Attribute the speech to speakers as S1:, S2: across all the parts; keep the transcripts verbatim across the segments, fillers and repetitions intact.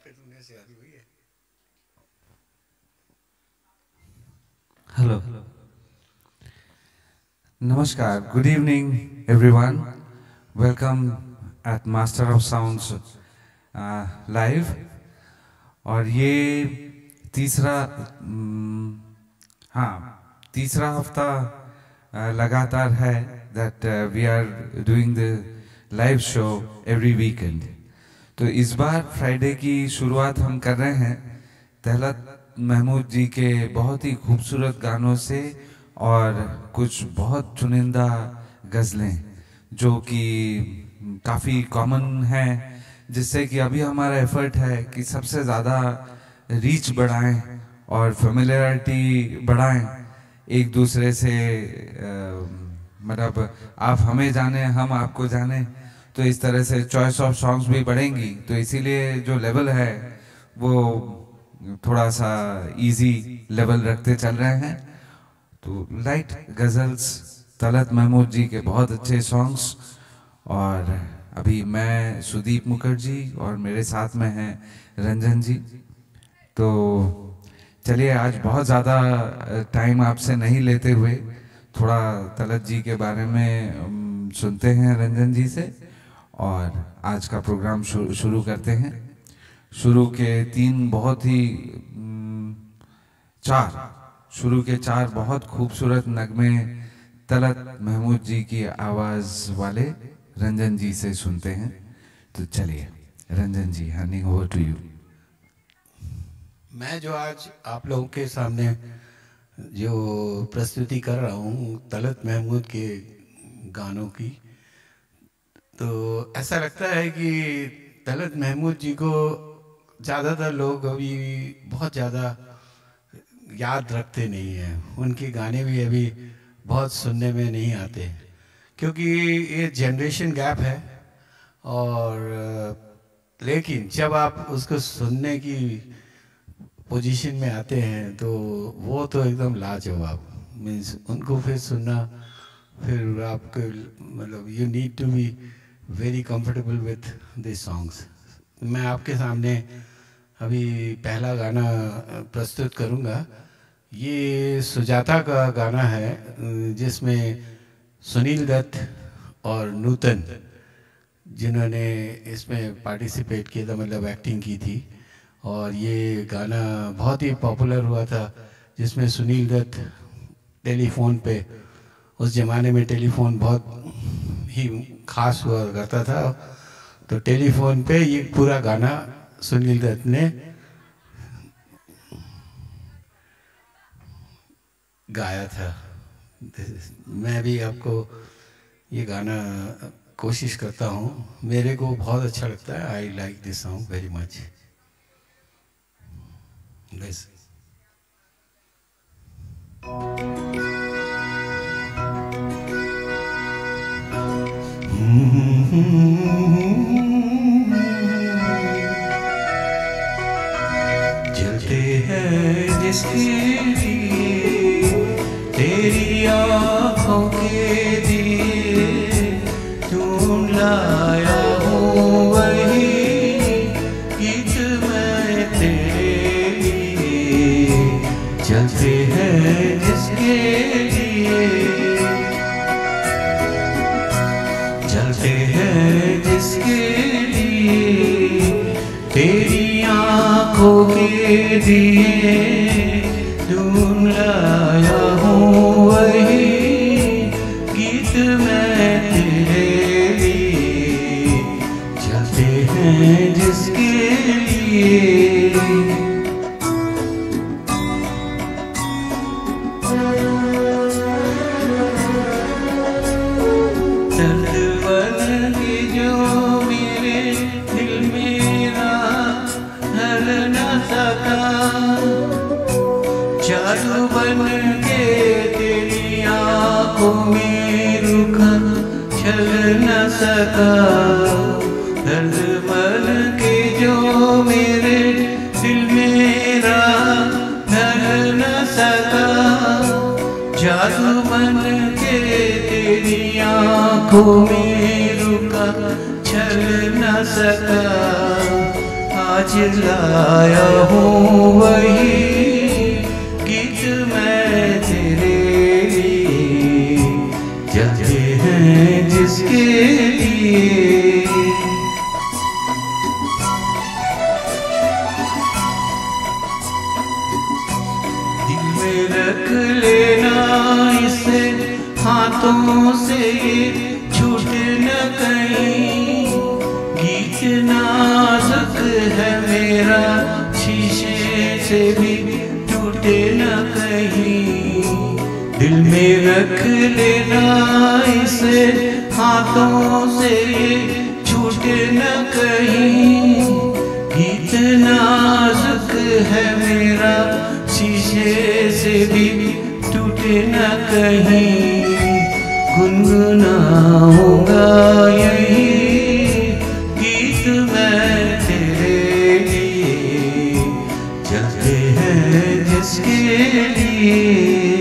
S1: Hello. Namaskar. Good evening, everyone. Welcome at Master of Sounds uh, live. और ये तीसरा mm, हाँ तीसरा हफ्ता uh, लगातार है that uh, we are doing the live show every weekend. तो इस बार फ्राइडे की शुरुआत हम कर रहे हैं तलत महमूद जी के बहुत ही खूबसूरत गानों से और कुछ बहुत चुनिंदा गज़लें जो कि काफ़ी कॉमन हैं, जिससे कि अभी हमारा एफर्ट है कि सबसे ज़्यादा रीच बढ़ाएं और फेमिलियरिटी बढ़ाएं एक दूसरे से, मतलब आप हमें जाने हम आपको जाने, तो इस तरह से चॉइस ऑफ सॉन्ग्स भी बढ़ेंगी। तो इसीलिए जो लेवल है वो थोड़ा सा इजी लेवल रखते चल रहे हैं। तो लाइट गज़ल्स, तलत महमूद जी के बहुत अच्छे सॉन्ग्स, और अभी मैं सुदीप मुखर्जी और मेरे साथ में हैं रंजन जी। तो चलिए आज बहुत ज़्यादा टाइम आपसे नहीं लेते हुए थोड़ा तलत जी के बारे में सुनते हैं रंजन जी से, और आज का प्रोग्राम शुरू करते हैं। शुरू के तीन बहुत ही चार शुरू के चार बहुत खूबसूरत नगमे तलत महमूद जी की आवाज़ वाले रंजन जी से सुनते हैं। तो चलिए Ranjan ji, handing over to you.
S2: मैं जो आज आप लोगों के सामने जो प्रस्तुति कर रहा हूँ तलत महमूद के गानों की, तो ऐसा लगता है कि तलत महमूद जी को ज़्यादातर लोग अभी बहुत ज़्यादा याद रखते नहीं हैं। उनके गाने भी अभी बहुत सुनने में नहीं आते क्योंकि ये जनरेशन गैप है। और लेकिन जब आप उसको सुनने की पोजीशन में आते हैं तो वो तो एकदम लाजवाब, मीन्स उनको फिर सुनना, फिर आपको मतलब you need to be very comfortable with this songs. मैं आपके सामने अभी पहला गाना प्रस्तुत करूंगा। ये सुजाता का गाना है जिसमें सुनील दत्त और नूतन जिन्होंने इसमें पार्टिसिपेट किया था, मतलब एक्टिंग की थी। और ये गाना बहुत ही पॉपुलर हुआ था, जिसमें सुनील दत्त टेलीफोन पे, उस ज़माने में टेलीफोन बहुत ही खास हुआ करता था, तो टेलीफोन पे ये पूरा गाना सुनील दत्त ने गाया था। मैं भी आपको ये गाना कोशिश करता हूँ, मेरे को बहुत अच्छा लगता है। I like this song very much. बस जलते हैं जिसके लिए तेरी आँखों के दिए ढूंढ लाया हूँ वही गीत मैं तेरे लिए। जलते हैं जिसके लिए, जलते हैं जिसके लिए तेरी आँखों के दिए ढूंढ लाया हूँ वही गीत मैं तेरे लिए। जलते हैं जिसके लिए, जादू बन के तेरी आँखों में रुका छल न सका। दर्द बन के जो मेरे दिल मेरा ढल न सका। जादू बन के तेरी आँखों में रुका छल न सका। आज लाया हूँ वही गीत मैं तेरे लिए, जाते हैं जिसके लिए। दिल में रख लेना इसे, हाथों से छूट न कहीं, गीत नाजुक है मेरा, शीशे से भी टूटे न कहीं। दिल में रख लेना इसे, हाथों से छूटे न कहीं, गीत नाजुक है मेरा, शीशे से भी टूटे न कहीं। गुनगुनाऊंगा यही गीत मैं तेरे लिए, चलते हैं जिसके लिए।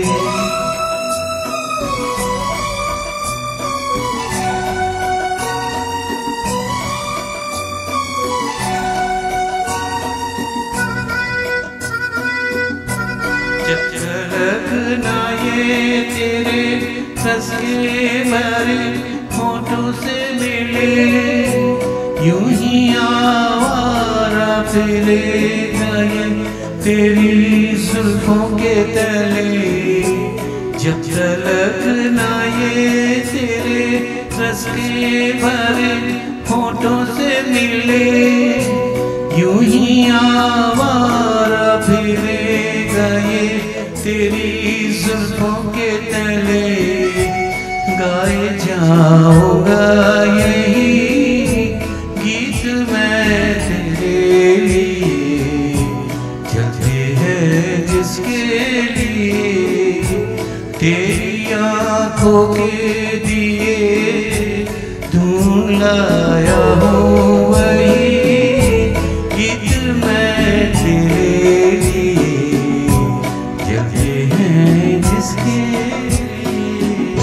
S2: लगना ये तेरे रस के भरे होठों से मिले, यूं ही आवारा फिरेगा ये तेरी जुल्फों के तले। जब तलक ना ये तेरे रस के भरे होठों से मिले, यूं ही आवारा फिरेगा ये तेरी जुल्फों के तले। गाए जाऊंगा यही गीत मैं तेरे लिए, चलते हैं जिसके लिए। तेरी आंखों के दिए तू लाया हूँ वही गीत मैं तेरे लिए, चलते हैं जिसके लिए।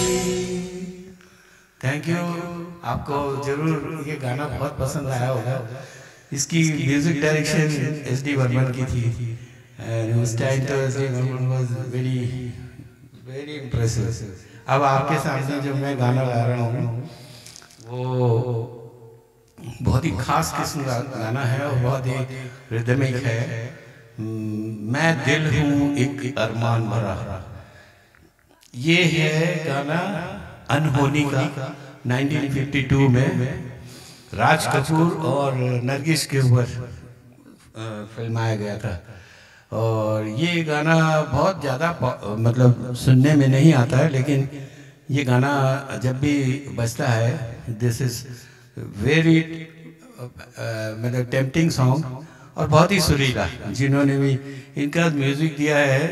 S2: Thank you. आपको जरूर ये गाना बहुत पसंद आया होगा। इसकी music direction S D Burman की थी, एंड उस टाइम तो S D Burman was very very impressive. अब आपके सामने जो मैं गाना गा रहा हूँ वो बहुत ही खास किस्म का गाना है और बहुत ही रिदमिक है। मैं दिल हूँ एक अरमान भरा, ये है गाना अनहोनी का नाइनटीन फिफ्टी टू में राज कपूर और नरगिस के ऊपर फिल्माया गया था। और ये गाना बहुत ज़्यादा मतलब सुनने में नहीं आता है, लेकिन ये गाना जब भी बजता है दिस इज़ वेरी मतलब टेम्पटिंग सॉन्ग और बहुत ही सुरीला। जिन्होंने भी इनका म्यूज़िक दिया है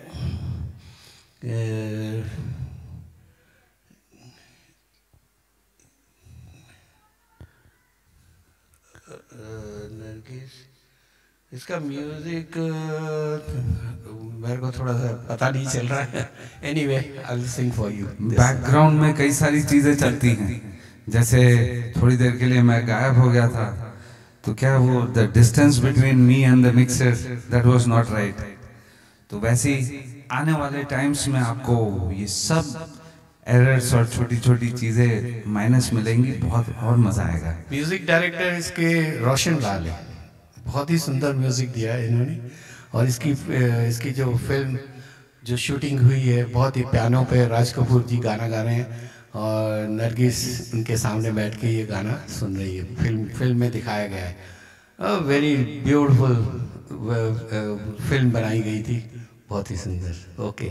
S2: नरगिस, इसका म्यूजिक मेरे को थोड़ा सा पता नहीं चल रहा है। Anyway I will sing for you.
S1: Background में कई सारी चीजें चलती हैं, जैसे थोड़ी देर के लिए मैं गायब हो गया था तो क्या वो the distance between me and the mixer that was not right. तो वैसे ही आने वाले टाइम्स में आपको ये सब एरर्स और छोटी छोटी चीजें माइनस मिलेंगी, बहुत और मजा आएगा।
S2: म्यूजिक डायरेक्टर इसके रोशन लाल है, बहुत ही सुंदर म्यूजिक दिया है इन्होंने। और इसकी इसकी जो फिल्म जो शूटिंग हुई है बहुत ही पियानो पे राज कपूर जी गाना गा रहे हैं और नरगिस उनके सामने बैठ के ये गाना सुन रही है। फिल्म फिल्म में दिखाया गया है। वेरी ब्यूटीफुल फिल्म बनाई गई थी, बहुत ही सुंदर। ओके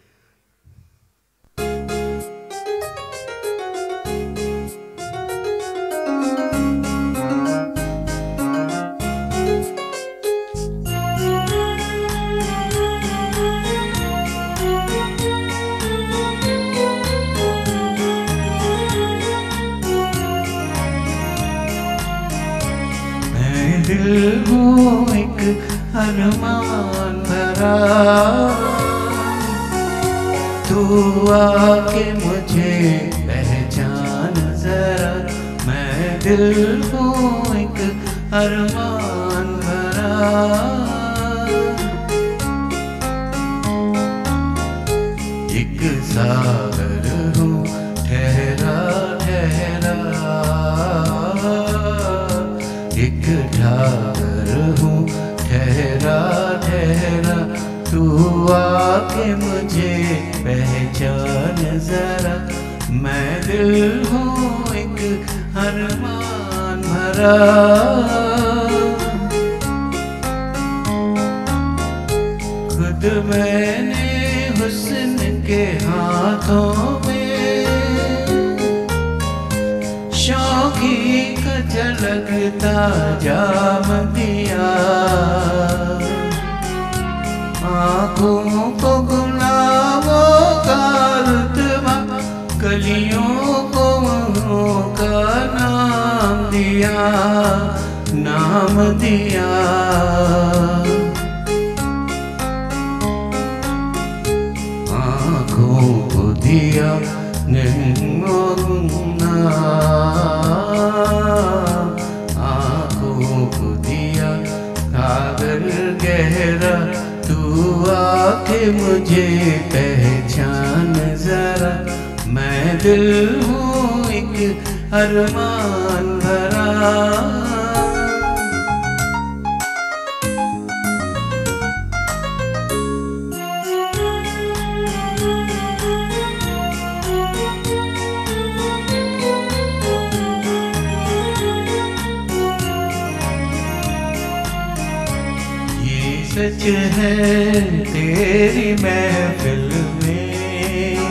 S2: दिल हूँ एक अरमान भरा, तू आके मुझे पहचान जरा। मैं दिल हूँ एक अरमान भरा। एक सागर हूँ ठहरा ठहरा, एक ठाकर हूँ ठहरा ठहरा, तू आके मुझे पहचान जरा। मैं दिल हूँ एक अरमान भरा। खुद मैंने हुस्न के हाथों में शौकी का झलकता जाम दिया। आँखों को गुलाबों का रुतबा, कलियों को का नाम दिया, नाम दिया। आँखों को दिया निर्मोहना, आँखों को दिया सागर गहरा, तू आके मुझे पहचान जरा। मैं दिल हूँ एक अरमान भरा। ये सच है तेरी महफिल में,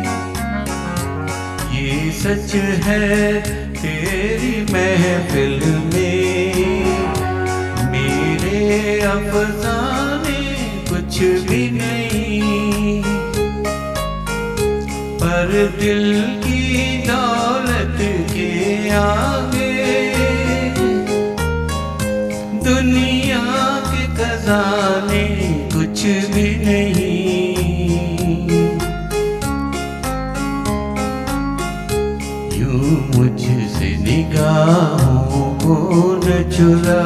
S2: ये सच है तेरी महफिल में। मेरे अफसाने कुछ भी नहीं, पर दिल की दौलत के आगे दुनिया के खजाने कुछ भी नहीं। यूं मुझसे निगाहों को न चुरा,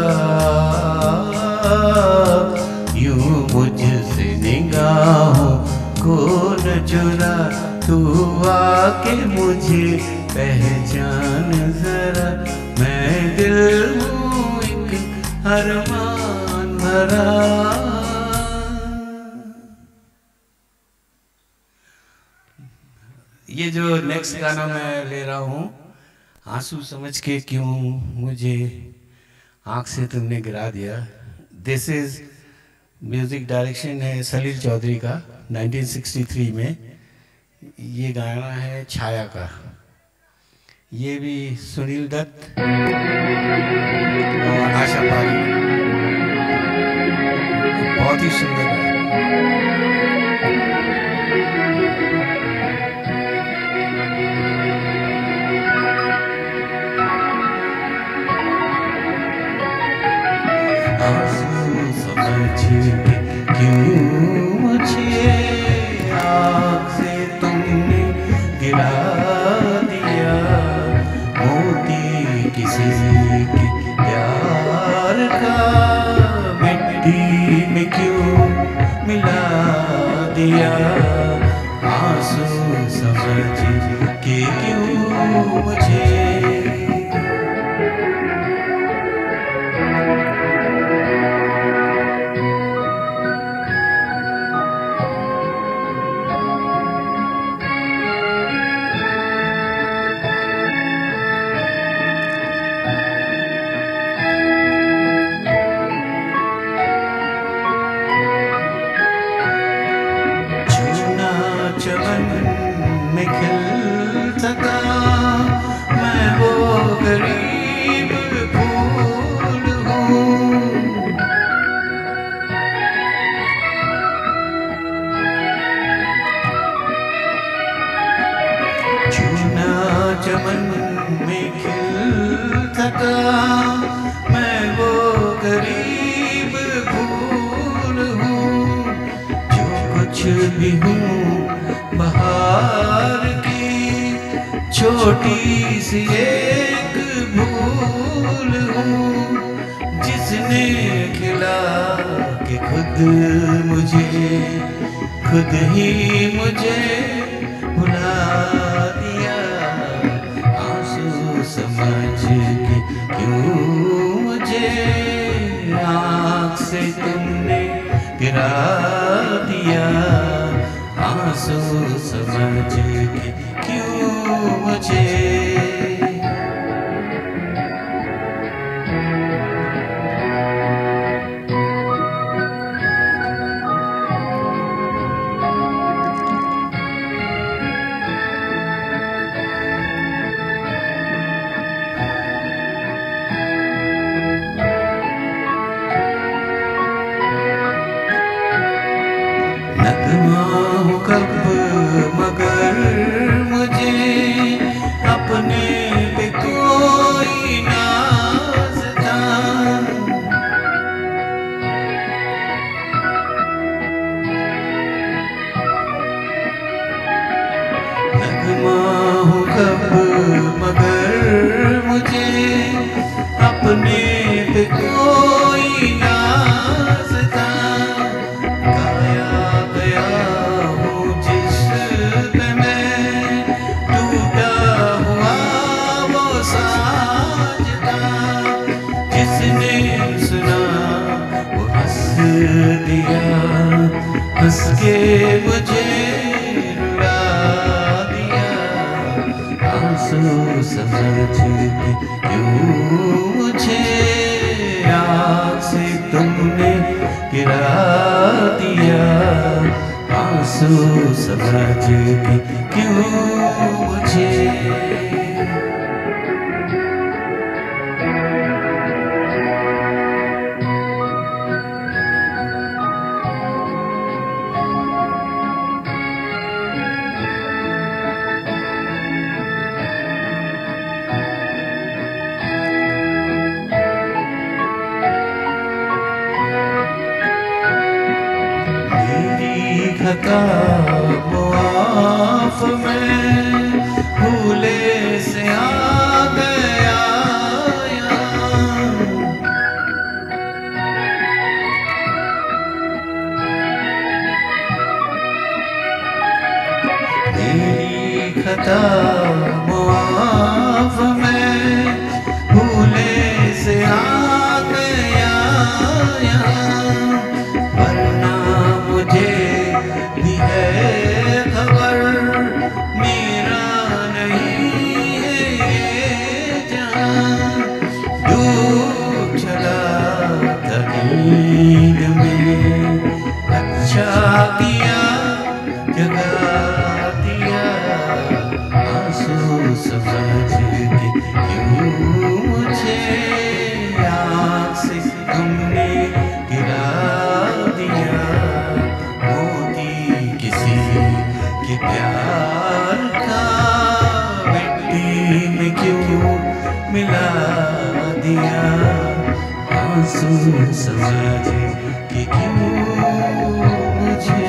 S2: यूं मुझसे निगाहों को न चुरा, तू आके मुझे पहचान जरा। मैं दिल हूँ एक अरमान भरा। ये जो नेक्स्ट गाना मैं ले रहा हूँ, आंसू समझ के क्यों मुझे आँख से तुमने गिरा दिया। दिस इज म्यूजिक डायरेक्शन है सलील चौधरी का नाइनटीन सिक्सटी थ्री में। ये गाना है छाया का। ये भी सुनील दत्त और आशा पारी, बहुत ही सुंदर है। आंसू समझ क्यों मुझे आँख से तुमने गिरा दिया। मोती किसी के प्यार का मिट्टी में क्यों मिला दिया। आंसू समझ के क्यों मुझे चमन में खिल सका मैं वो गरीब फूल हूँ। चुना चमन में खिल सका मैं वो गरीब फूल हूँ। जो कुछ भी हूँ बहार की छोटी सी एक भूल हूँ। जिसने खिला के खुद मुझे खुद ही मुझे भुला दिया। आंसू समझ के क्यों मुझे आँख से तुमने गिरा दिया। आंसू समझ के क्यों मुझे नगमा हूँ कब मगर मुझे अपने पे कोई नाज था। नगमा हूँ कब मगर मुझे अपने पे कोई नाज था। दिया हंस के मुझे रुला दिया। आंसू समझ के क्यों मुझे आँख से तुमने गिरा दिया। आंसू समझ के क्यों मुझे खता मुआफ में भूले से आ गया। मेरी खता मुआफ में भूले से आ गया। वरना मुझे भी है खबर मेरा नहीं है ये जहां। डूब चला था नींद में अच्छा किया जगा दिया। आंसू समझ के क्यों मुझे आँख से तुमने गिरा दिया। के प्यार का मिट्टी में क्यों मिला दिया। आंसू समझ के क्यों मुझे।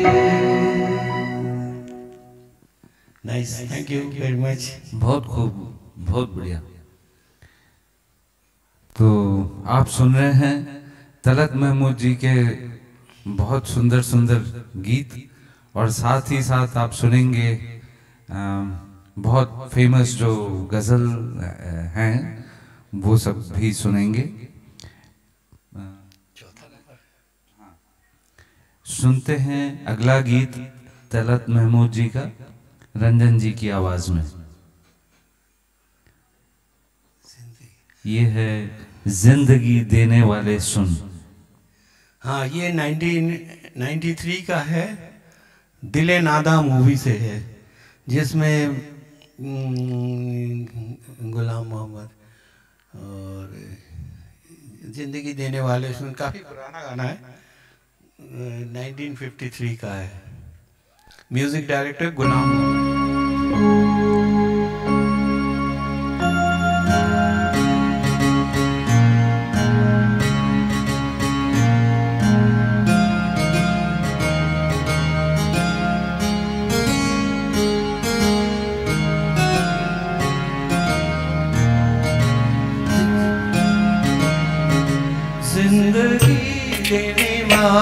S2: Nice, thank you very much.
S1: बहुत खूब, बहुत बढ़िया। तो आप सुन रहे हैं तलत महमूद जी के बहुत सुंदर सुंदर गीत, और साथ ही साथ आप सुनेंगे बहुत फेमस जो गज़ल हैं वो सब भी सुनेंगे। सुनते हैं अगला गीत तलत महमूद जी का रंजन जी की आवाज में। ये है जिंदगी देने वाले सुन।
S2: हाँ, ये नाइनटीन नाइंटी थ्री का है, दिले नादा मूवी से है, जिसमें गुलाम मोहम्मद और जिंदगी देने वाले सुन, काफ़ी पुराना गाना है, नाइनटीन फिफ्टी थ्री का है। Music director Ghulam Mohammad.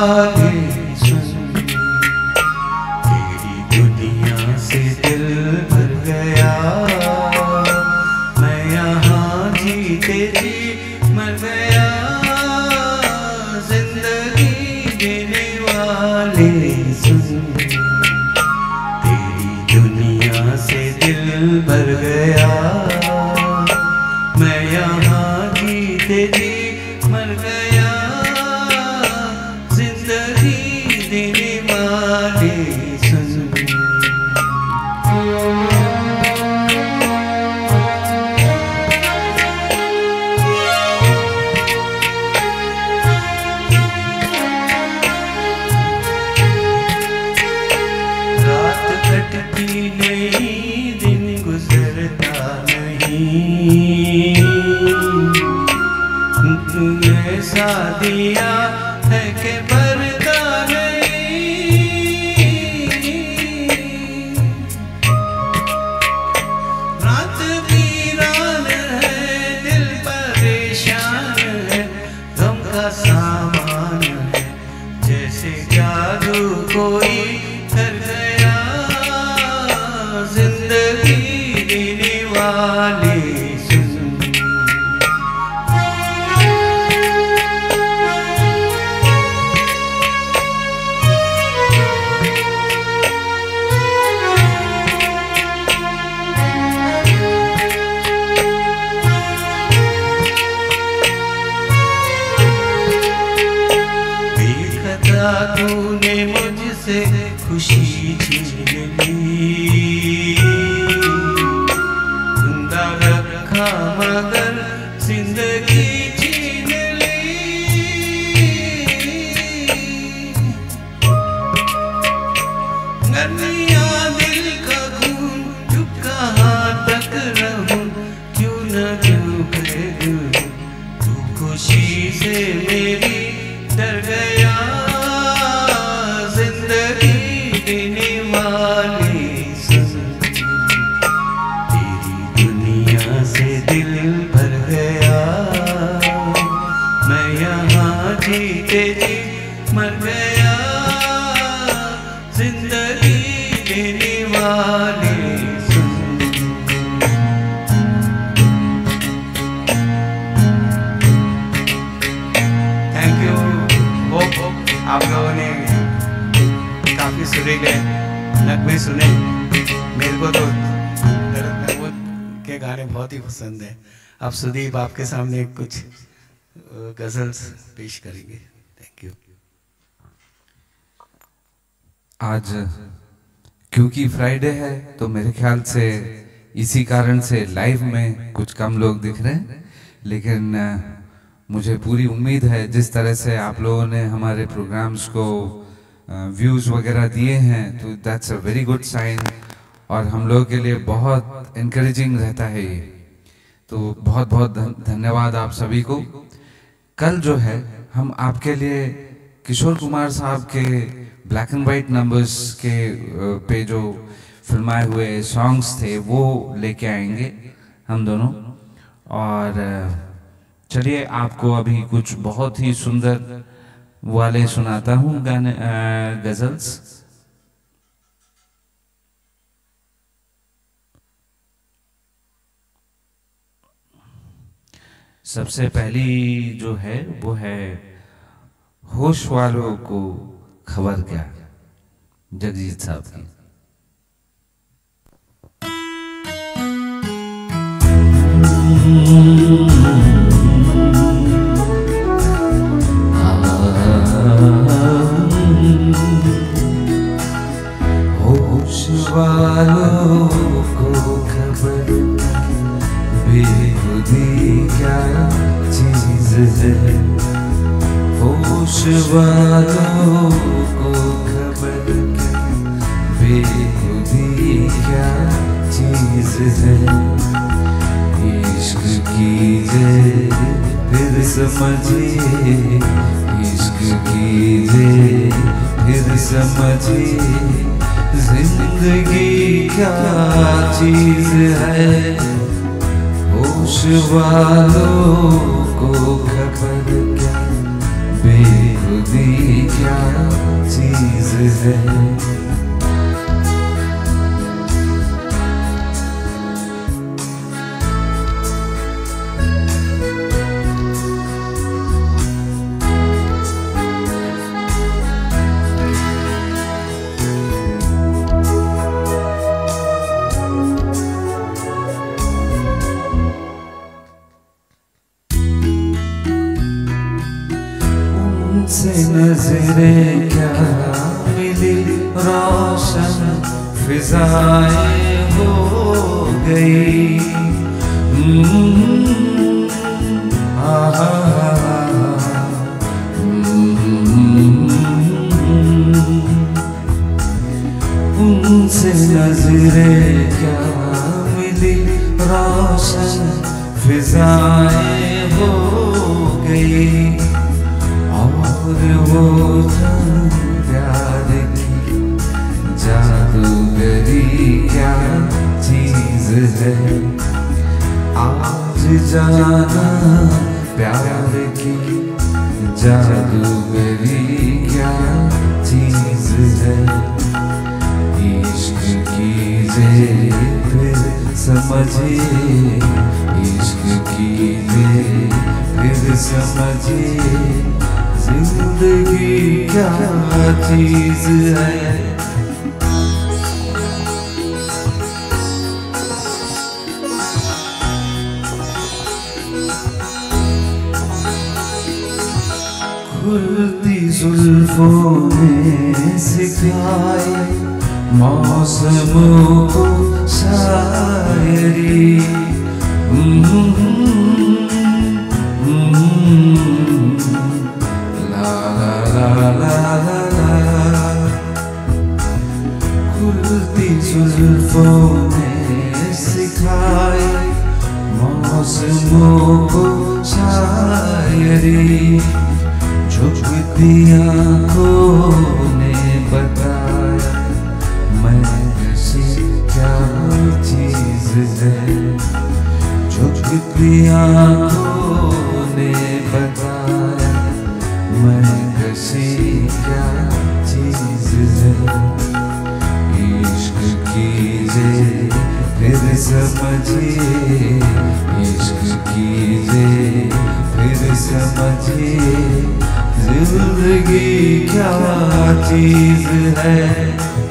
S2: वाले सुन, तेरी दुनिया से दिल भर गया, मैं यहाँ जीते जी मर गया, जिंदगी देने वाले सुन, तेरी दुनिया से दिल भर गया, मैं यहाँ जीते जी मर गया, जिंदगी देने वाले सुन। रात कटती नहीं, दिन गुजरता नहीं, ऐसा दिया है कि भरता नहीं, रात वीरान है, दिल परेशान है, गम का सामान है, जैसे जादू कोई कर गया, जिंदगी देने वाले सुन। बेखता तूने मुझसे खुशी छीन ली, जिंदा रखा मगर जिंदगी छीन ली, नदिया दिल का खून चुप कहाँ तक रहूं, क्यों न डूबे दूं, तू खुशी से मेरी डर गया, जिंदगी देने वाले सुन, तेरी दुनिया से दिल भर गया, मैं यहाँ जीते जी मर गया, जिंदगी देने वाले सुन। Thank you. होप आप लोगों ने काफी सुरीले नगमे सुने। मेरे को तो दर्द महमूद के गाने बहुत ही पसंद है। अब सुदीप आपके सामने कुछ गजल्स पेश करेंगे। Thank you.
S1: आज क्योंकि फ्राइडे है तो मेरे ख्याल से इसी कारण से लाइव में कुछ कम लोग दिख रहे हैं, लेकिन मुझे पूरी उम्मीद है जिस तरह से आप लोगों ने हमारे प्रोग्राम्स को व्यूज़ वगैरह दिए हैं तो that's a very good sign और हम लोगों के लिए बहुत इनकरेजिंग रहता है ये। तो बहुत बहुत धन्यवाद आप सभी को। कल जो है हम आपके लिए किशोर कुमार साहब के ब्लैक एंड वाइट नंबर्स के पे जो फिल्माए हुए सॉन्ग्स थे वो लेके आएंगे हम दोनों। और चलिए आपको अभी कुछ बहुत ही सुंदर वाले सुनाता हूँ गाने गजल्स। सबसे पहली जो है वो है होश वालों को खबर क्या, जगजीत साहब की।
S3: होश वालों को खबर बेखुदी क्या चीज है, होश वालों को खबर बेखुदी क्या चीज है। इश्क कीजिए फिर समझिए, इश्क कीजिए फिर समझिए, जिंदगी क्या चीज है। होश वालों को खबर क्या बेखुदी खुदी क्या चीज है। से नजरें क्या मिली रोशन फिजाएं हो गई। आहा उनसे नजरें क्या मिली रोशन फिजाएं हो गई। और वो प्यार की जादूगरी क्या चीज है। आज जाना प्यार की जादूगरी क्या चीज है। इश्क कीजिए फिर समझिए, इश्क कीजिए फिर समझिए, जिंदगी क्या चीज है। खुलती जुल्फों ने सिखाए मौसमों को शायरी। खुलती जुल्फों ने सिखाए मौसमों को शायरी। झुकती आँखों ने बताया महसी क्या चीज है। झुकती आँखों ने बताया महसी क्या चीज है। इश्क कीजिए फिर समझिए, इश्क कीजिए फिर समझिए, जिंदगी क्या चीज है।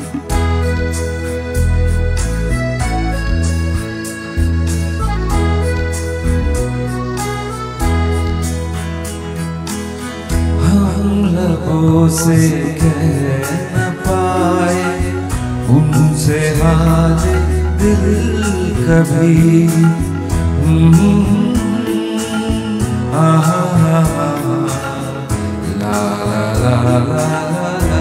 S3: हम लबों से कह न पाए उनसे हाल दिल कभी। आहा ला ला ला ला।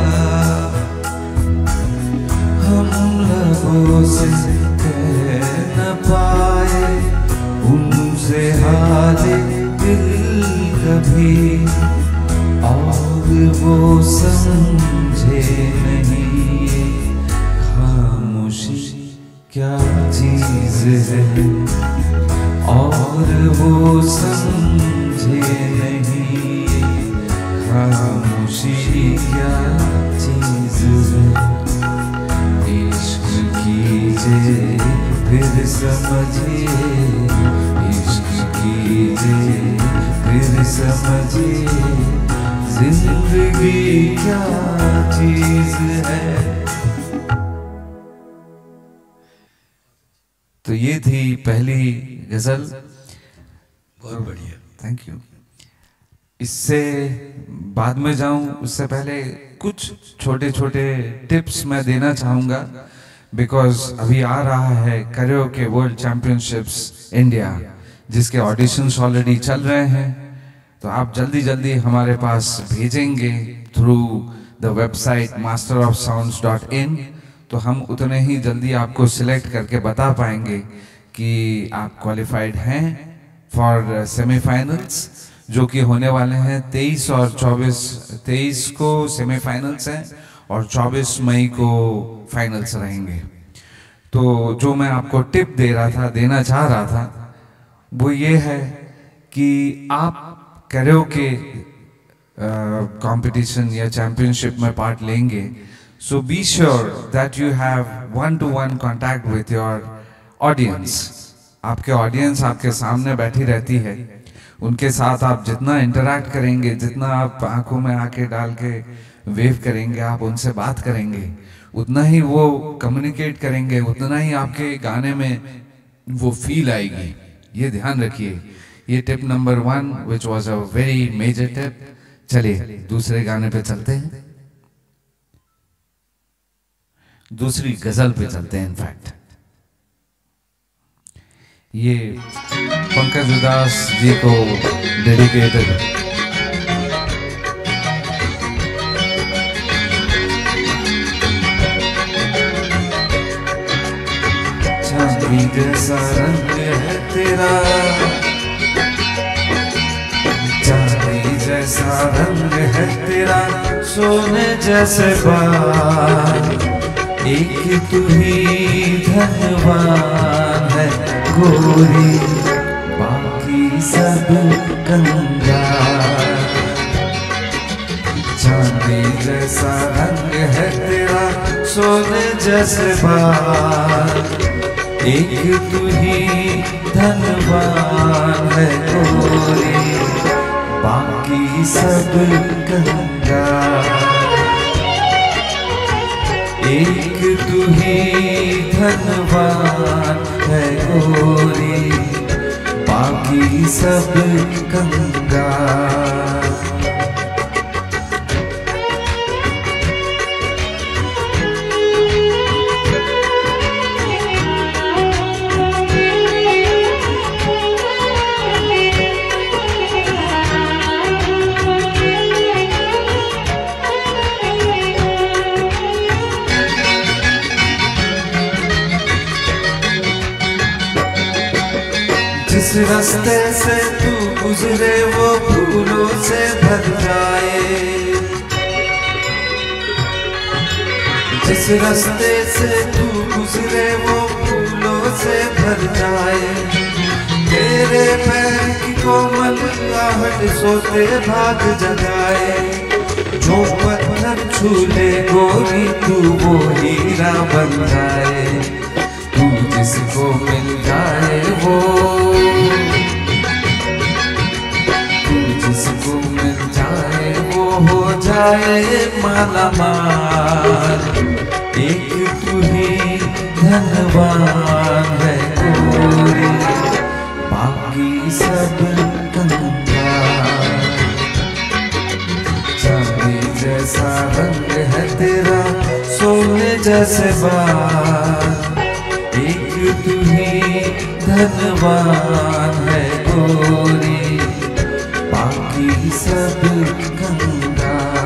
S3: हम लबों से कह न पाए उनसे हाल दिल कभी। और वो समझे नहीं खामोशी क्या चीज है। और वो समझे नहीं खामोशी क्या चीज है। इश्क कीजिए फिर समझिए, इश्क कीजिए फिर समझिए, जिंदगी क्या चीज है।
S1: तो ये थी पहली गजल।
S2: बहुत बढ़िया,
S1: थैंक यू। इससे बाद में जाऊं उससे पहले कुछ छोटे छोटे टिप्स मैं देना चाहूँगा, बिकॉज अभी आ रहा है कैरियोके वर्ल्ड चैंपियनशिप्स इंडिया, जिसके ऑडिशंस ऑलरेडी चल रहे हैं। तो आप जल्दी जल्दी हमारे पास भेजेंगे through the website master of sounds dot in, तो हम उतने ही जल्दी आपको सिलेक्ट करके बता पाएंगे कि आप क्वालिफाइड हैं फॉर सेमीफाइनल्स, जो कि होने वाले हैं तेईस और चौबीस। तेईस को सेमीफाइनल्स हैं और चौबीस मई को फाइनल्स रहेंगे। तो जो मैं आपको टिप दे रहा था, देना चाह रहा था, वो ये है कि आप कैरियोके कंपटीशन या चैंपियनशिप में पार्ट लेंगे, so be sure that you have one to one contact with your audience. आपके ऑडियंस आपके सामने बैठी रहती है, उनके साथ आप जितना इंटरैक्ट करेंगे, जितना आप आंखों में आके डाल के वेव करेंगे, आप उनसे बात करेंगे, उतना ही वो कम्युनिकेट करेंगे, उतना ही आपके गाने में वो फील आएगी। ये ध्यान रखिए। ये tip number one which was a very major tip. चलिए दूसरे गाने पे चलते हैं, दूसरी गजल पे चलते हैं। इनफैक्ट ये पंकज उदास जी को डेडिकेटेड है।
S3: चांदी जैसा रंग है तेरा, चांदी जैसा रंग है तेरा, सोने जैसे बाल, एक तू ही धनवान है गोरी, बाकी सब कंगाल। चांदी जैसा रंग है तेरा, सोने जैसे बाल, एक तू ही धनवान है गोरी, बाकी सब कंगाल। एक तू ही धनवान है गोरी, बाकी सब कंगाल। जिस रास्ते से तू गुजरे वो फूलों से भर जाए, जिस रास्ते से तू गुजरे वो फूलों से भर जाए। तेरे पैर की कोमल आहट सोते भाग जगाए, जो पत्थर छू ले गोरी तू वो हीरा बन जाए। तू जिसको मिल जाए वो, तू जिसको मिल जाए वो हो जाए माला माल। एक तू ही धनवान है गोरी, बाकी सब कंगाल। चांदी जैसा रंग है तेरा, सोने जैसे बाल, एक तू ही धनवान है गोरी, बाकी सब कंगाल।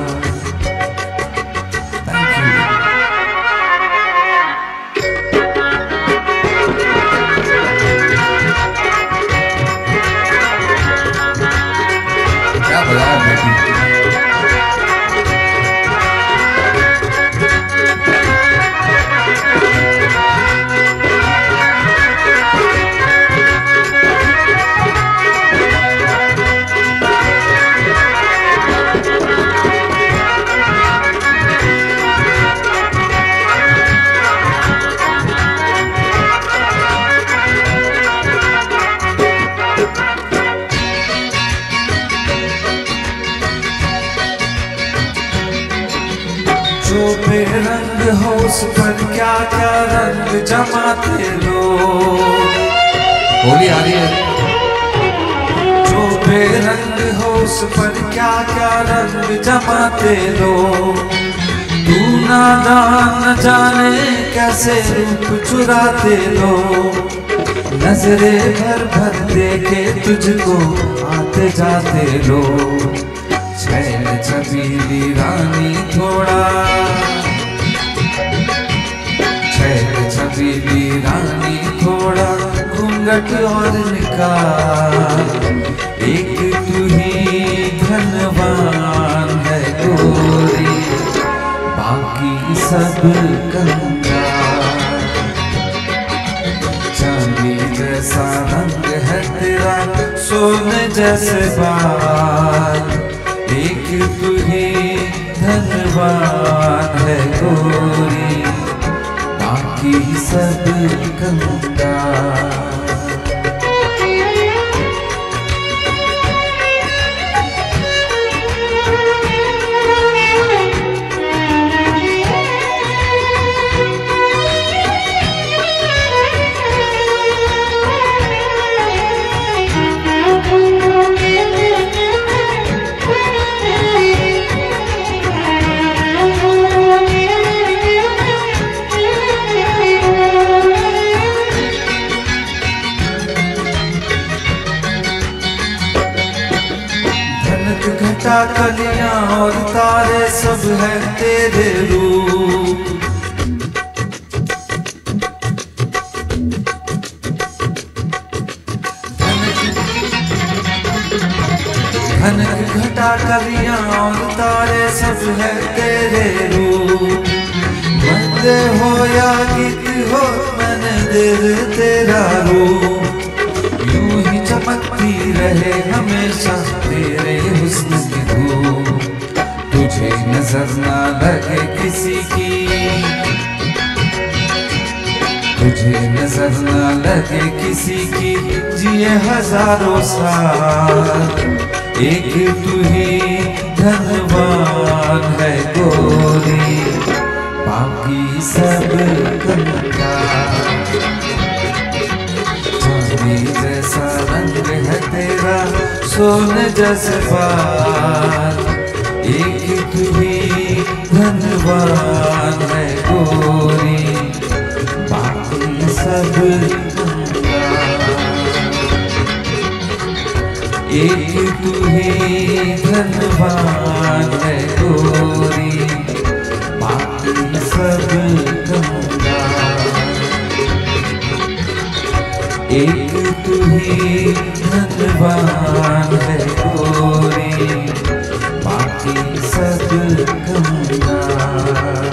S3: क्या बड़ा बेटी। जो बेरंग हो उस पर क्या क्या रंग जमाते लोग।
S1: होली आ रही है।
S3: जो बेरंग हो उस पर क्या क्या रंग जमाते लोग। तू नादान न जाने कैसे रूप चुराते लोग। नजरे भर भर देखे तुझको आते जाते लोग। छैल छबीली रानी थोड़ा, छैल छबीली रानी थोड़ा घूंघट और निकाल। एक तू ही धनवान है गोरी, बाकी सब कंगाल। चांदी जैसा रंग है तेरा, सोने जैसे बाल।
S1: तू ही धनवान है गोरी, बाकी सब कंगाल।
S3: घटा कलियां और तारे सब है तेरे रूप, घनक घटा कलियां और तारे सब है तेरे रूप। बंदे हो या गीत हो मैंने दिल तेरा रूप, यूं ही चमकती रहे हमेशा तेरे हुस्न की धूप। तुझे नजर ना लगे किसी की, तुझे नजर ना लगे किसी की, जिए हजारों साल। एक तू ही धनवान है गोरी, बाकी सब कंगाल। चांदी जैसा रंग है तेरा सोने जैसे बाल, एक तू ही धनवान है गोरी, बाकी सब कंगाल। एक तू ही धनवान है गोरी, बाकी सब कंगाल। एक तू ही धनवान है गोरी, बाकी सब कंगाल।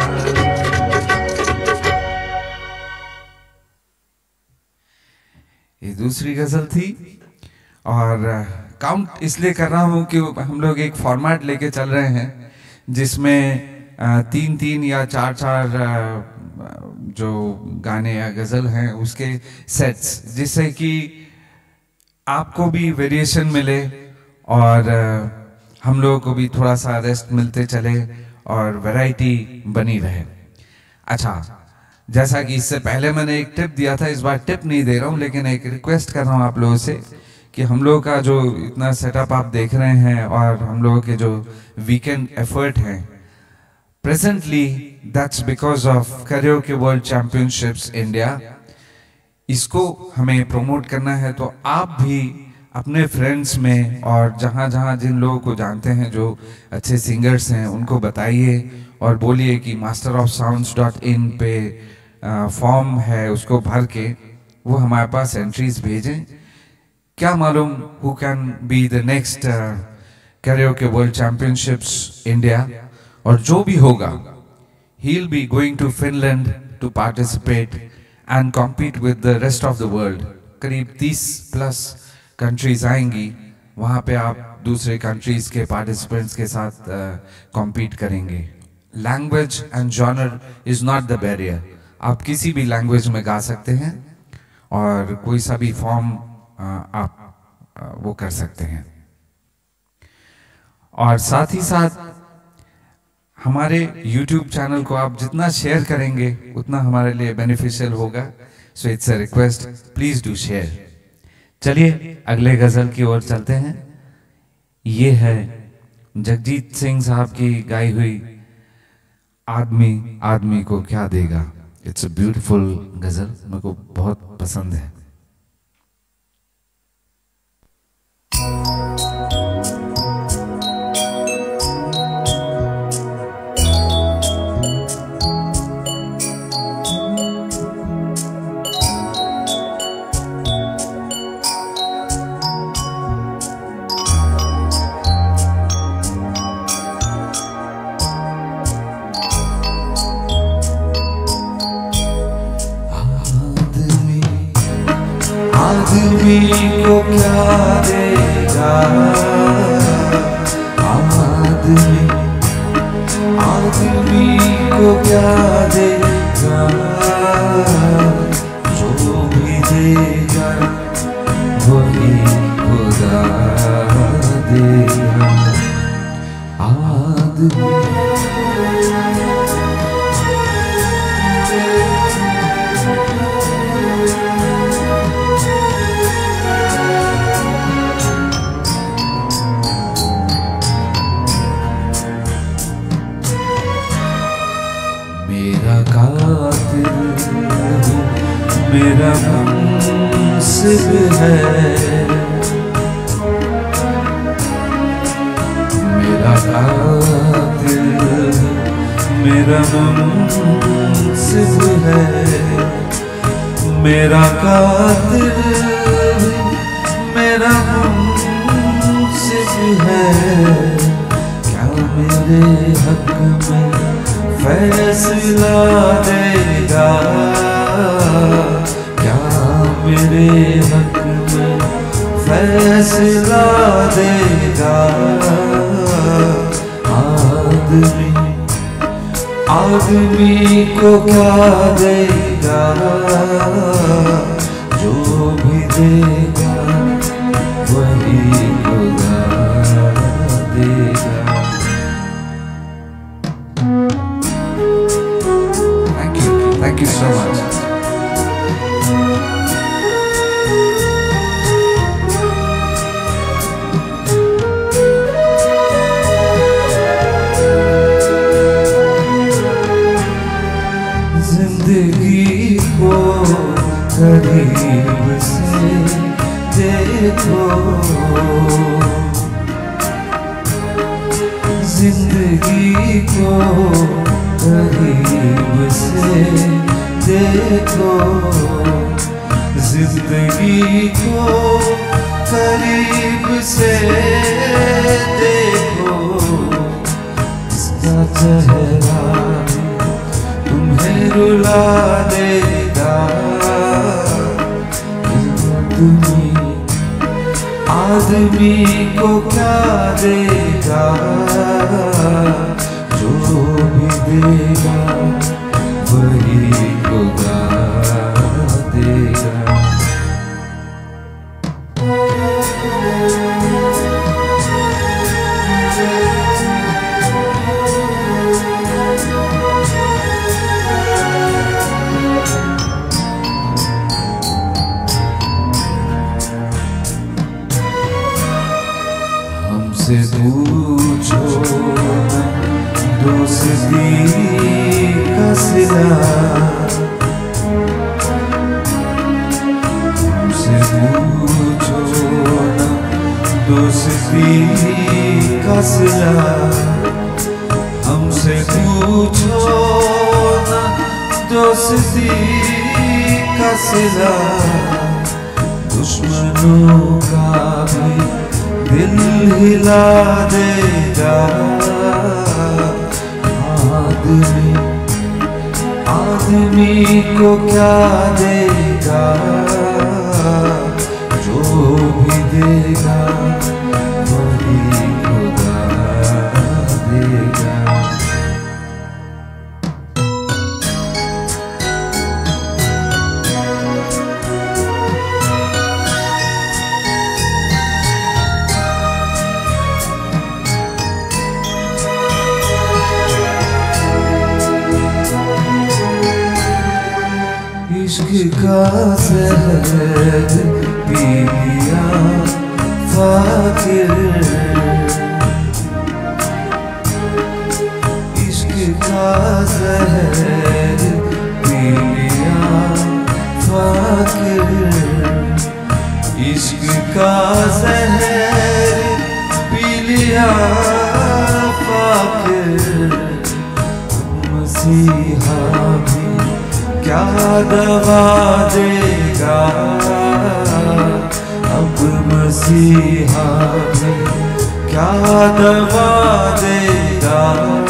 S1: ये दूसरी गजल थी और काउंट इसलिए कर रहा हूँ कि हम लोग एक फॉर्मेट लेके चल रहे हैं जिसमें तीन तीन या चार चार जो गाने या गज़ल हैं उसके सेट्स, जिससे कि आपको भी वेरिएशन मिले और हम लोगों को भी थोड़ा सा रेस्ट मिलते चले और वैरायटी बनी रहे। अच्छा, जैसा कि इससे पहले मैंने एक टिप दिया था, इस बार टिप नहीं दे रहा हूँ लेकिन एक रिक्वेस्ट कर रहा हूँ आप लोगों से कि हम लोगों का जो इतना सेटअप आप देख रहे हैं और हम लोगों के जो वीकेंड एफर्ट हैं, presently that's because of karaoke world championships India. इसको हमें प्रमोट करना है, तो आप भी अपने फ्रेंड्स में और जहाँ जहाँ जिन लोगों को जानते हैं जो अच्छे सिंगर्स हैं उनको बताइए और बोलिए कि master of sounds dot in पे फॉर्म है, उसको भर के वो हमारे पास एंट्रीज भेजें। क्या मालूम who can be the next karaoke world championships India, और जो भी होगा ही will be going to Finland to participate and compete with the rest of the world. करीब तीस प्लस कंट्रीज आएंगी, वहाँ पे आप दूसरे कंट्रीज के पार्टिसिपेंट्स के साथ कॉम्पीट uh, करेंगे। Language and genre is not the barrier, आप किसी भी लैंग्वेज में गा सकते हैं और कोई सा भी फॉर्म आप वो कर सकते हैं। और साथ ही साथ हमारे यूट्यूब चैनल को आप जितना शेयर करेंगे उतना हमारे लिए बेनिफिशियल होगा। So it's a request, please do share. चलिए अगले गजल की ओर चलते हैं। ये है जगजीत सिंह साहब की गाई हुई आदमी आदमी को क्या देगा। इट्स अ ब्यूटीफुल गजल, मेरे को बहुत पसंद है।
S3: आदमी को क्या देगा, आदमी आदमी आदमी को क्या देगा, जो भी देगा वही खुदा देगा। आदमी मेरा कातिल मेरा मुंसिफ है, मेरा कातिल मेरा मुंसिफ है, मेरा कातिल मेरा मुंसिफ है। क्या मेरे हक में फैसला देगा, क्या मेरे हक में फैसला देगा। आदमी आदमी को क्या देगा, जो भी देगा वही खुदा देगा।
S1: Thank you so much.
S3: जिंदगी को करीब से देखो, जिंदगी को करीब से देखो, जिंदगी को करीब से देखो। इसका चेहरा तुम्हें रुला देगा। आदमी आदमी को क्या देगा, जो भी देगा वही खुदा देगा। हमसे पूछो दोस्ती का सिला, हमसे पूछो ना दोस्ती का सिला, हमसे पूछो ना दोस्ती का सिला। दुश्मनों का भी दिल हिला देगा। आदमी आदमी को क्या देगा, जो भी देगा वही खुदा देगा। इश्क का ज़हर पी लिया फाकिर, इश्क का ज़हर पी लिया फाकिर, इश्क का ज़हर पी लिया फाकिर। मसीहा भी क्या दवा देगा, अब मसीहा भी क्या दवा देगा,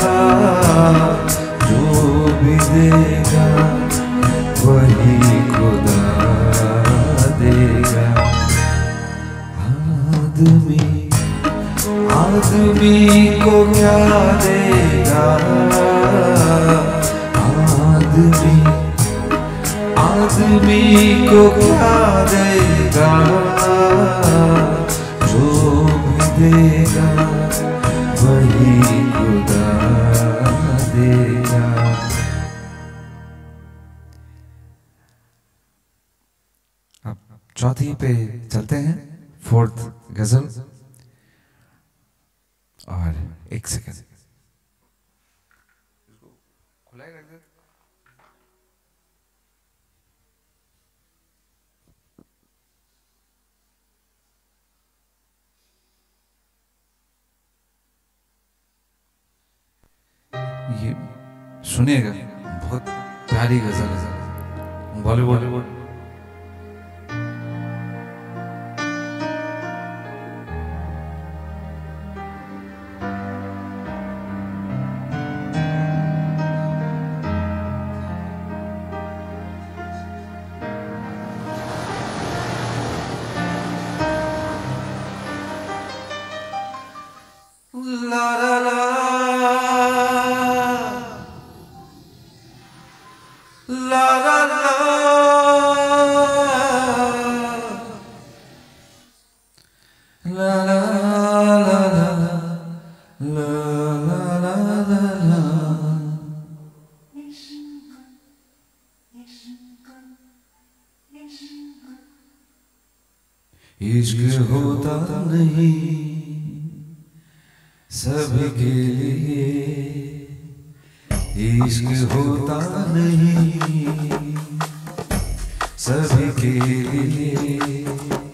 S3: जो भी देगा वही खुदा देगा। आदमी आदमी को क्या देगा आदमी, आदमी को क्या देगा, जो भी देगा वही खुदा देगा।
S1: अब चौथी पे चलते हैं, फोर्थ गजल। और एक सेकंड खुला ही रख दे। ये सुनिएगा, बहुत प्यारी गजल है, Bollywood.
S3: La la la, la la la, la la la, la la la la। इश्क होता नहीं सबके लिए, इश्क होता नहीं सबके लिए।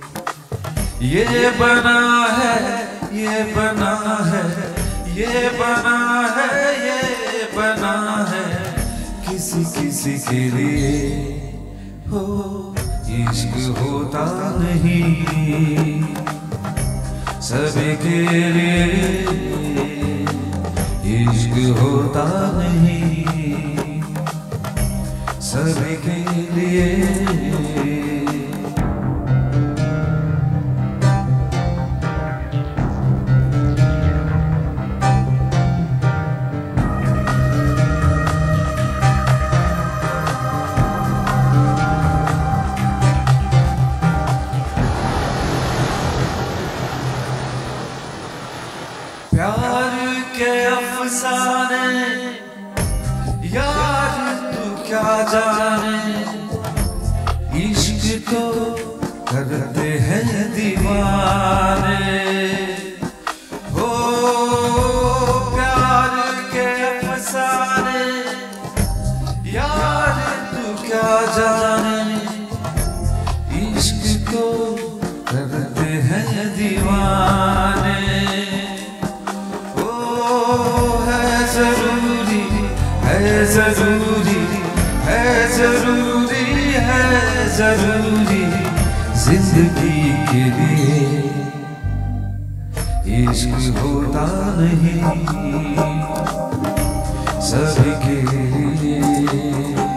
S3: ये बना है, ये बना है, ये बना है, ये बना है किसी किसी के लिए। हो इश्क होता नहीं सबके लिए, इश्क होता नहीं सबके लिए। प्यार के अफसाने यार तू क्या जाने, इश्क तो करते हैं दीवाने। हो प्यार के अफसाने यार तू क्या जाने, इश्क तो करते हैं दीवाने। जरूरी है, जरूरी है, जरूरी है, जरूरी जिंदगी के लिए। इश्क होता नहीं सबके लिए,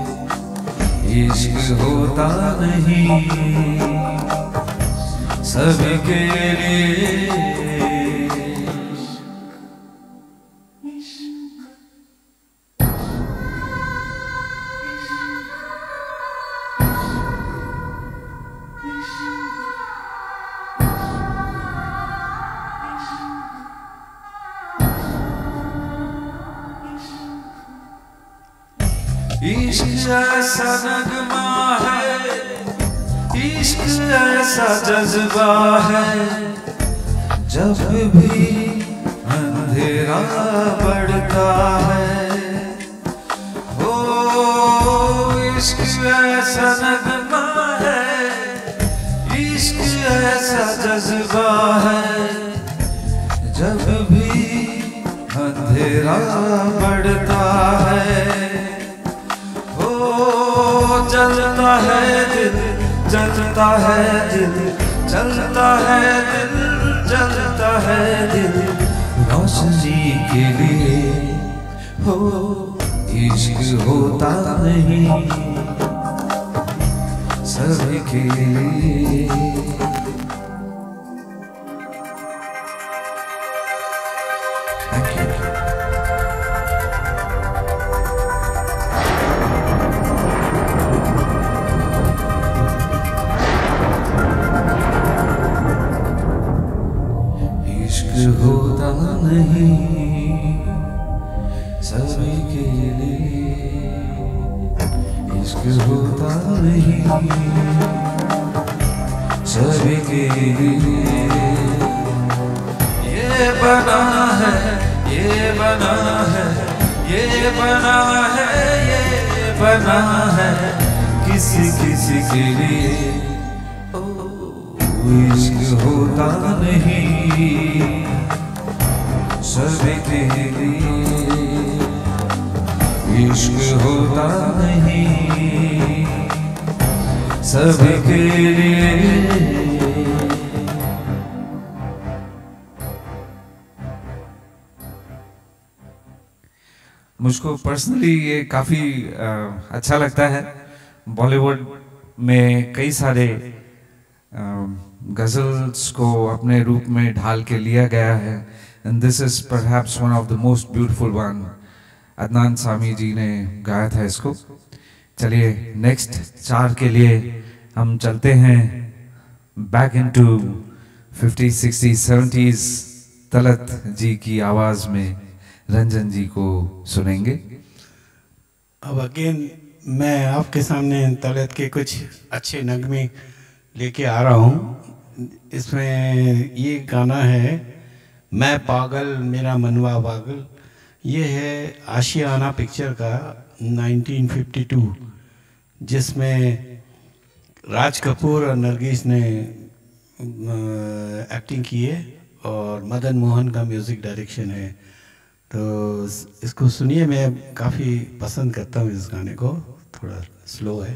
S3: इश्क होता नहीं सबके लिए। इश्क ऐसा नगमा है, इश्क ऐसा जज्बा है, जब भी अंधेरा बढ़ता है। हो इश्क ऐसा नगमा है, इश्क ऐसा जज्बा है, जब भी अंधेरा बढ़ता है। जलता है दिल, जलता है दिल, जलता है दिल, जलता है दिल रोशनी के लिए। हो इश्क होता नहीं सबके लिए। इश्क होता नहीं सभी के लिए। ये बना है, ये बना है, ये बना है, ये बना है किसी किसी के लिए। ओ इश्क होता नहीं सभी के लिए, इश्क होता नहीं सभी के लिए।
S1: मुझको पर्सनली ये काफ़ी अच्छा लगता है। बॉलीवुड में कई सारे गज़ल्स को अपने रूप में ढाल के लिया गया है, and this is perhaps one of the most beautiful one. Adnan Sami ji ने गाया था इसको। चलिए नेक्स्ट चार के लिए हम चलते हैं back into fifty sixty seventies. Talat ji की आवाज़ में रंजन जी को सुनेंगे।
S2: अब अगेन मैं आपके सामने तलत के कुछ अच्छे नगमे लेके आ रहा हूँ। इसमें ये गाना है मैं पागल मेरा मनवा पागल। ये है आशियाना पिक्चर का नाइनटीन फिफ्टी टू, जिसमें राज कपूर और नरगिस ने एक्टिंग की है और मदन मोहन का म्यूज़िक डायरेक्शन है। तो इसको सुनिए, मैं काफ़ी पसंद करता हूँ इस गाने को। थोड़ा स्लो है।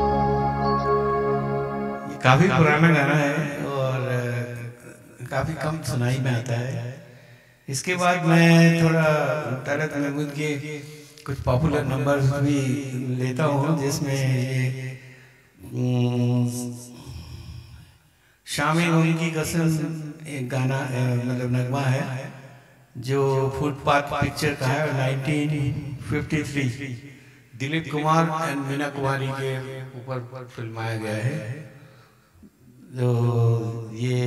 S2: काफ़ी पुराना गाना है और काफ़ी कम कम सुनाई में आता है। इसके बाद मैं थोड़ा तलत महमूद के कुछ पॉपुलर नंबर्स भी लेता हूँ, जिसमें ये शामी उनकी कसम एक गाना मतलब नगमा है जो फुटपाथ पिक्चर का है, nineteen fifty three Dilip Kumar and Meena Kumari के ऊपर फिल्माया गया है। तो ये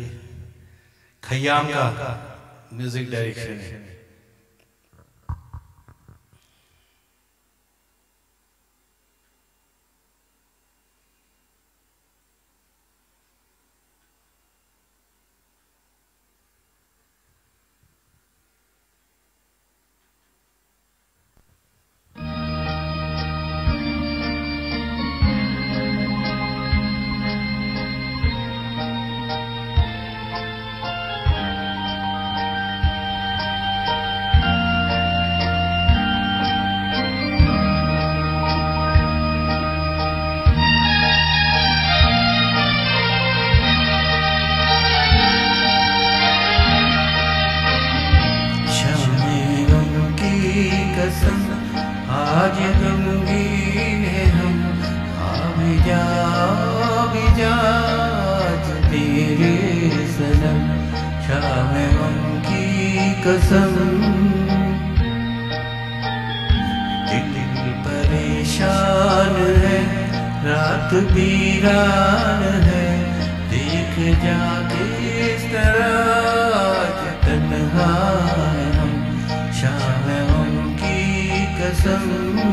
S2: खयाम का म्यूजिक डायरेक्शन है। आज गमगीन है हम, आ भी जा भी जा तेरे सनम, शाम गम की कसम। दिल परेशान है, रात वीरान है, देख जा किस तरह तन्हा है हम, शाम गम की कसम।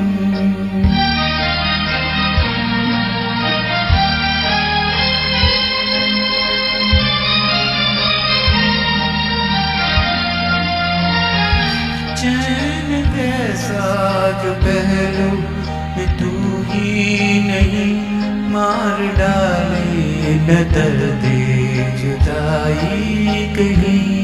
S2: चैन कैसा जो पहलू में तू ही नहीं, मार डाले न दर्दे जुदाई कहीं।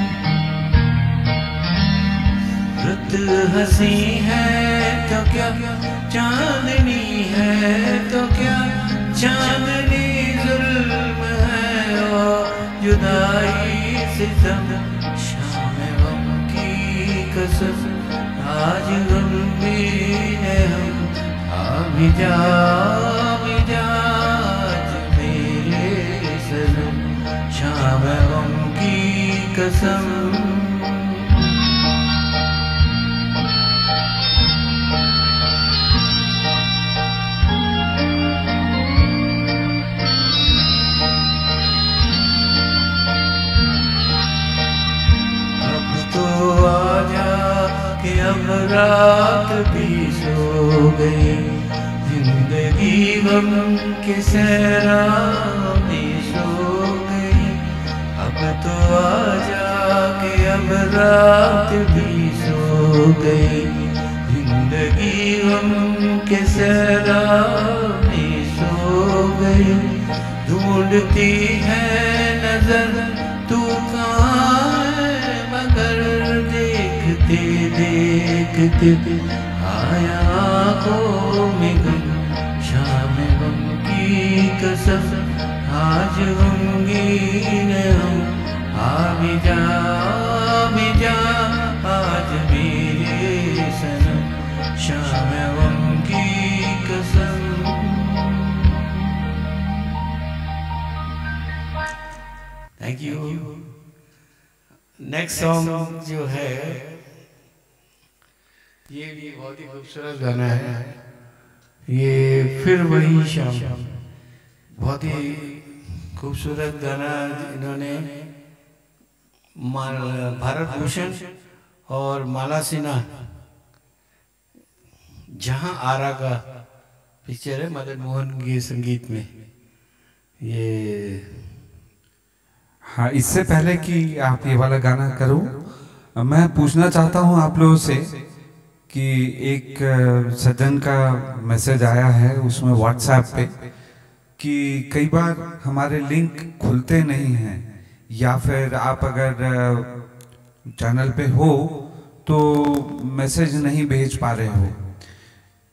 S2: रुत हंसी है तो क्या चांदनी है तो क्या, चांदनी जुल्म है और जुदाई सितम, शाम गम की कसम। आज गमगीन है हम, आ भी जा भी जा मेरे सनम, शाम गम की कसम। अब रात भी सो गई, जिंदगी गम के सहरा में सो गई। अब तो आजा के अब रात भी सो गई, जिंदगी गम के सहरा में सो गई। ढूंढती है नजर तू कहाँ है, मगर देखते देखते आया आँखों में गम, शाम गम की कसम। आज गमगीन हम, आ भी जा भी जा आज मेरे सनम, शाम गम की कसम। Thank you. नेक्स्ट सॉन्ग जो है ये भी बहुत ही खूबसूरत गाना है। ये फिर वही शाम, बहुत ही खूबसूरत गाना इन्होंने भारत भूषण और माला सिन्हा, जहां आरा का पिक्चर है, मदन मोहन के संगीत में। ये
S1: हाँ, इससे पहले कि आप ये वाला गाना करूं, मैं पूछना चाहता हूं आप लोगों से कि एक सज्जन का मैसेज आया है उसमें व्हाट्सएप पे कि कई बार हमारे लिंक खुलते नहीं हैं, या फिर आप अगर चैनल पे हो तो मैसेज नहीं भेज पा रहे हो।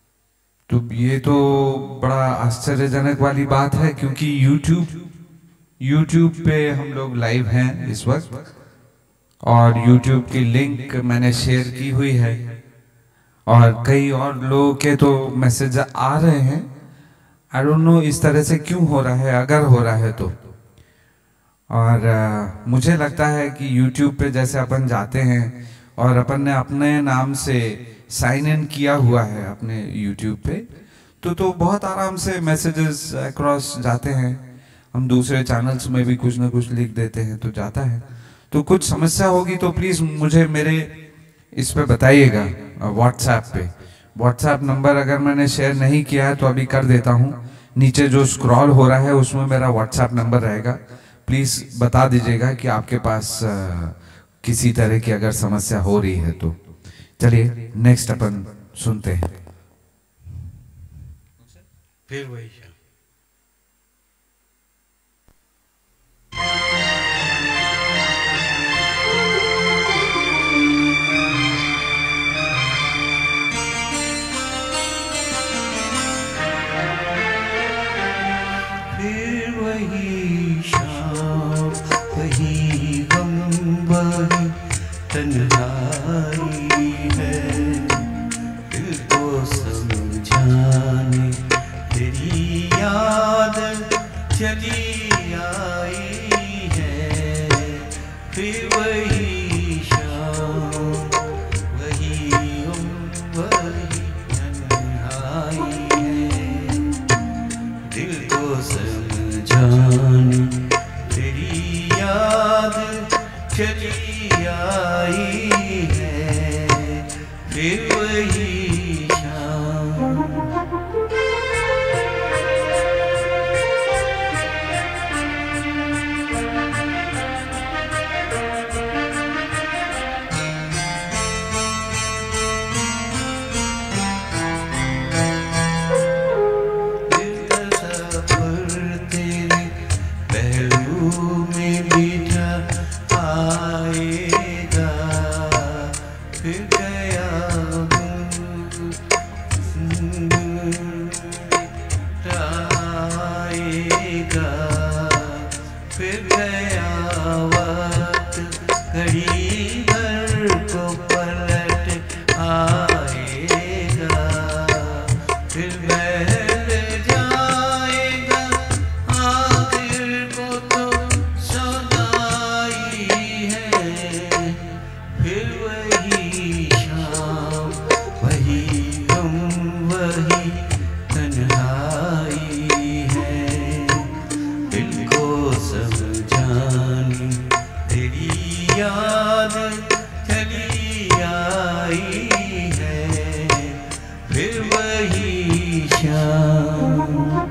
S1: तो ये तो बड़ा आश्चर्यजनक वाली बात है, क्योंकि यूट्यूब यूट्यूब पे हम लोग लाइव हैं इस वक्त, और यूट्यूब की लिंक मैंने शेयर की हुई है, और कई और लोगों के तो मैसेज आ रहे हैं। आई डोंट नो इस तरह से क्यों हो रहा है, अगर हो रहा है तो। और आ, मुझे लगता है कि यूट्यूब पे जैसे अपन जाते हैं और अपन ने अपने नाम से साइन इन किया हुआ है अपने यूट्यूब पे, तो तो बहुत आराम से मैसेजेस अक्रॉस जाते हैं। हम दूसरे चैनल्स में भी कुछ ना कुछ लिख देते हैं तो जाता है। तो कुछ समस्या होगी तो प्लीज़ मुझे मेरे इस पे बताइएगा व्हाट्सएप पे। व्हाट्सएप नंबर अगर मैंने शेयर नहीं किया है तो अभी कर देता हूँ। नीचे जो स्क्रॉल हो रहा है उसमें मेरा व्हाट्सएप नंबर रहेगा। प्लीज़ बता दीजिएगा कि आपके पास आ, किसी तरह की अगर समस्या हो रही है तो। चलिए नेक्स्ट अपन सुनते हैं।
S2: फिर वही
S3: तन्हाई है, दिल को समझाने तेरी याद चली आई है। फिर वही शाम वही उम्र वही तन्हाई है, दिल को समझाने तेरी याद चली आई है। फिर वही शाम तेरे पहलू में मीठा आएगा, फिर गया आएगा, फिर गया वक्त घड़ी भर को पलट आएगा, फिर बहल जाएगा आखिर को तो सौदाई है। फिर वही शाम वही गम वही तन्हाई है, दिल को समझाने तेरी याद चली आई है। फिर वही शाम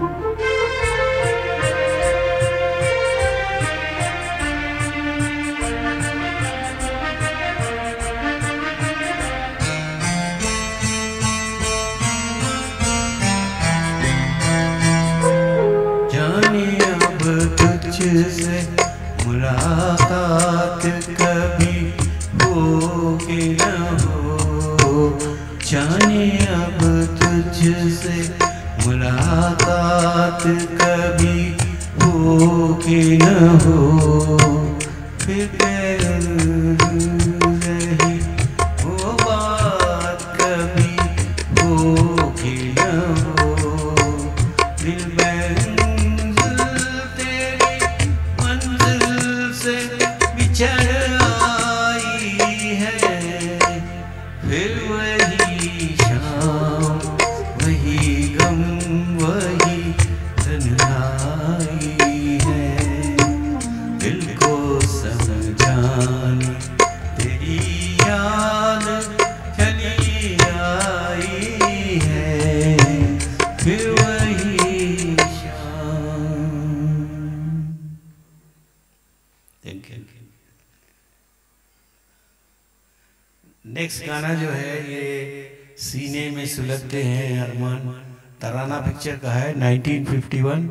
S3: तुझसे मुलाकात कभी हो कि न हो, जाने अब तुझसे मुलाकात कभी हो कि न हो। फिर रही वो बात कभी हो कि न हो, दिल में बिछड़ आई है। फिर वही शाम वही गम वही तन्हाई है, दिल को समझाने तेरी याद चली आई है। फिर वही शाम। Thank you. नेक्स्ट गाना जो है ये सीने में सुलगते हैं अरमान, तराना पिक्चर का है nineteen fifty one.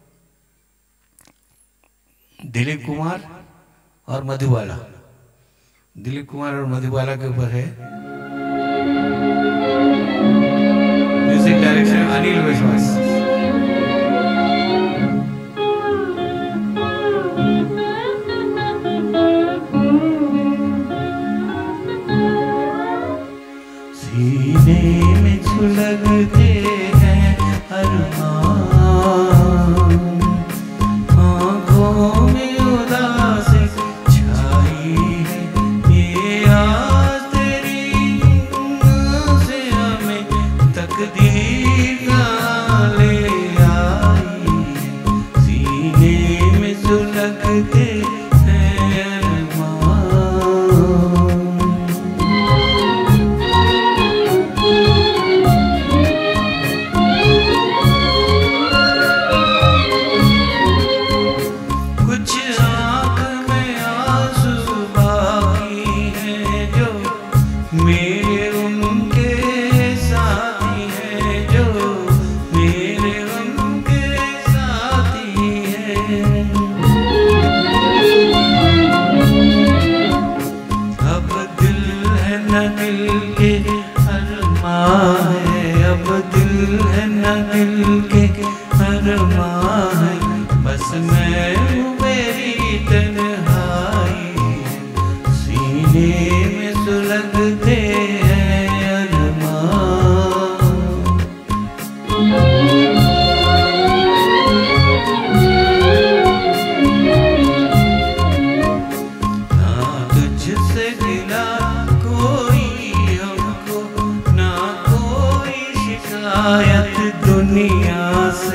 S3: Dilip Kumar और मधुबाला, दिलीप कुमार और मधुबाला के ऊपर है। म्यूजिक डायरेक्शन अनिल विश्वास।
S2: न दिल के अरमां है, अब दिल है न दिल के अरमां है, बस मैं हूँ मेरी तन्हाई, सीने में सुलगते हैं अरमां। ना तुझसे गिला कोई हमको, ना कोई शिकायत दुनिया से,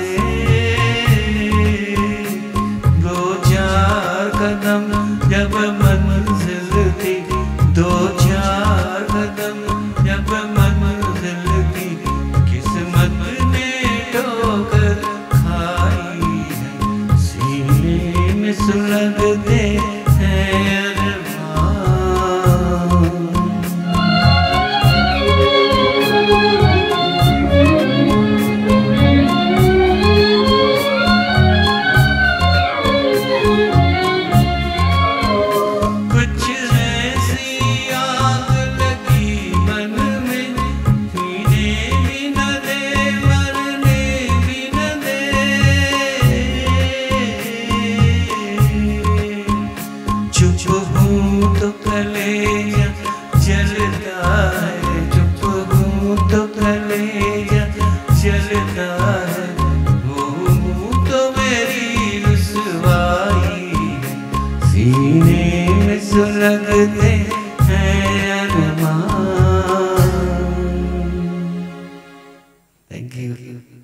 S2: दो चार कदम जब मंजिल थी, दो चार कदम जब मंजिल थी, किस्मत ने ठोकर खाई है, सीने में सुलगते हैं अरमां। कुछ ऐसी आग लगी मन में, जीने भी न दे मरने भी न दे, चुप हूँ तो कलेजा जलता है, चुप हूँ तो कलेजा जलता है, हूँ तो मेरी रुसवाई है, सीने में सुलगते हैं अरमां। Thank you.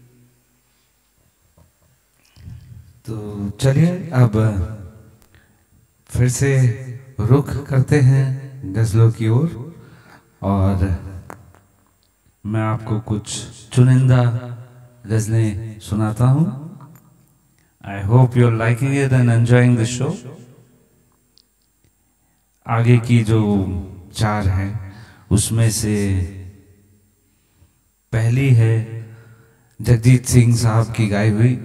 S1: तो चलिए अब फिर से रुख करते हैं गज़लों की ओर, और मैं आपको कुछ चुनिंदा गज़लें सुनाता हूँ। I hope you are liking it and enjoying the show. आगे की जो चार हैं उसमें से पहली है जगजीत सिंह साहब की गाई हुई,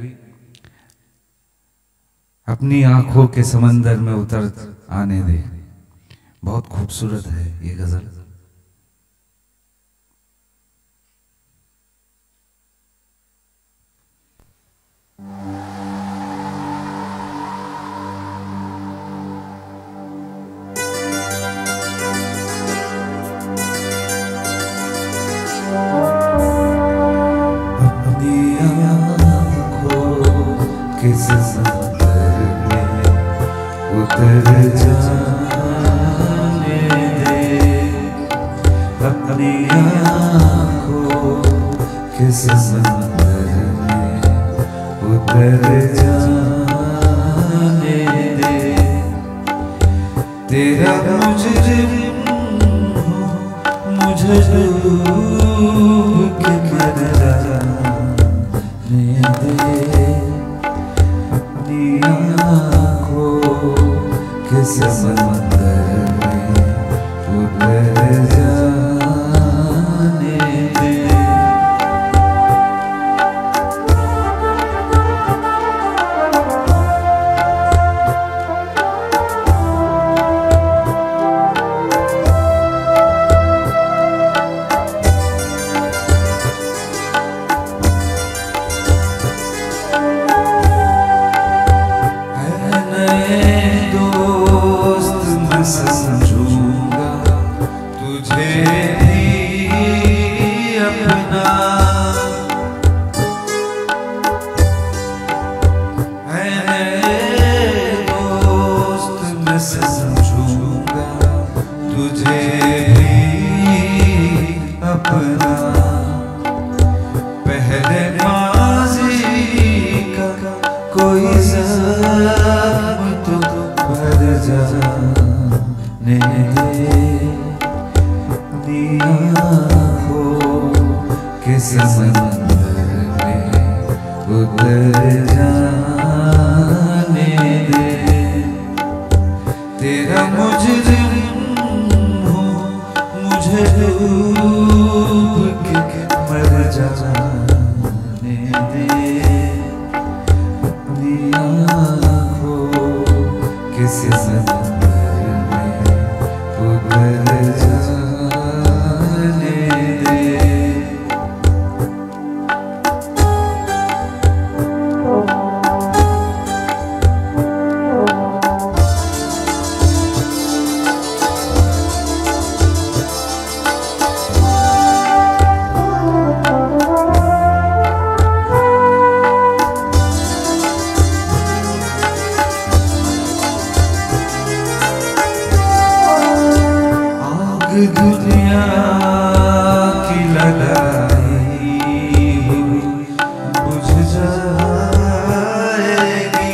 S1: अपनी आंखों के समंदर में उतर आने दे। बहुत खूबसूरत है ये गजल।
S3: अपनी आँखों के समंदर में उतर जाने दे, अपनी आँखों के समंदर में उतर जाने दे। तेरा मुजरिम हूँ मुझे डूब के मर जाने दे, अपनी आँखों के समंदर में उतर जाने दे। समझूंगा तुझे भी अपना, है दोस्त मैं समझूंगा तुझे भी अपना। पहले माज़ी का कोई ज़ख्म तो भर जाने दे, अपनी आँखों के समंदर में उतर जाने दे। तेरा मुजरिम हूँ मुझे डूब के मर जाने दे, अपनी आँखों के समंदर में उतर जाने दे। आग दुनिया की लड़ाई बुझ जाएगी।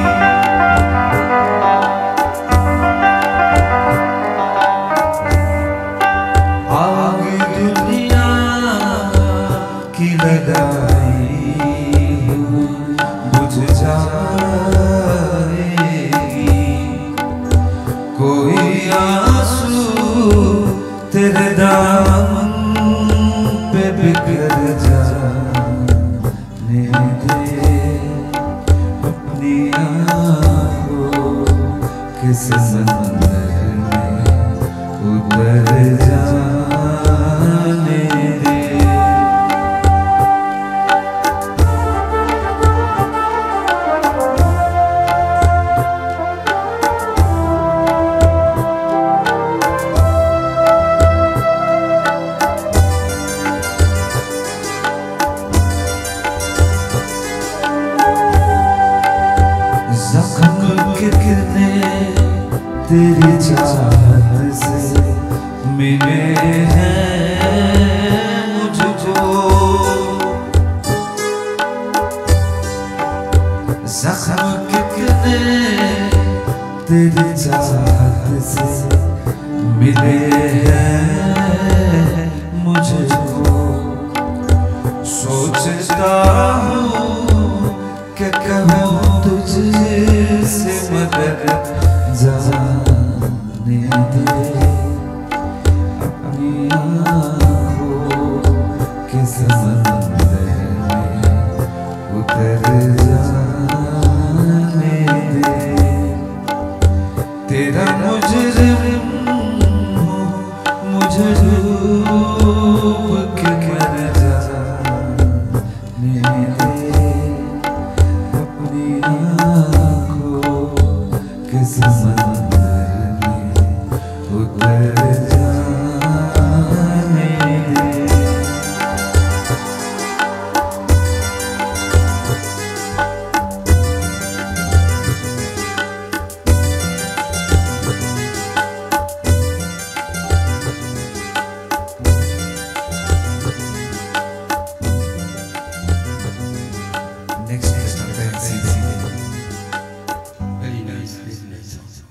S3: आग दुनिया की लड़ाई बुझ जाएगी। कोई आंसू तेरे दामन पे बिखर जाने दे। अपनी आँखों के समंदर में उतर जाने दे। कितने तेरी चाहत से मिले हैं मुझको। जख्म कितने तेरी चाहत से मिले हैं मुझको। सोचता हूँ कि कहूँ तुझसे मदद जाने दे। अपनी आँखों के समंदर में उतर जाने दे। तेरा मुजरिम हूँ मुझे डूब के मर जाने दे। अपनी आँखों के समंदर में उतर जाने दे। Next, next, next, next.
S2: Very nice, very nice.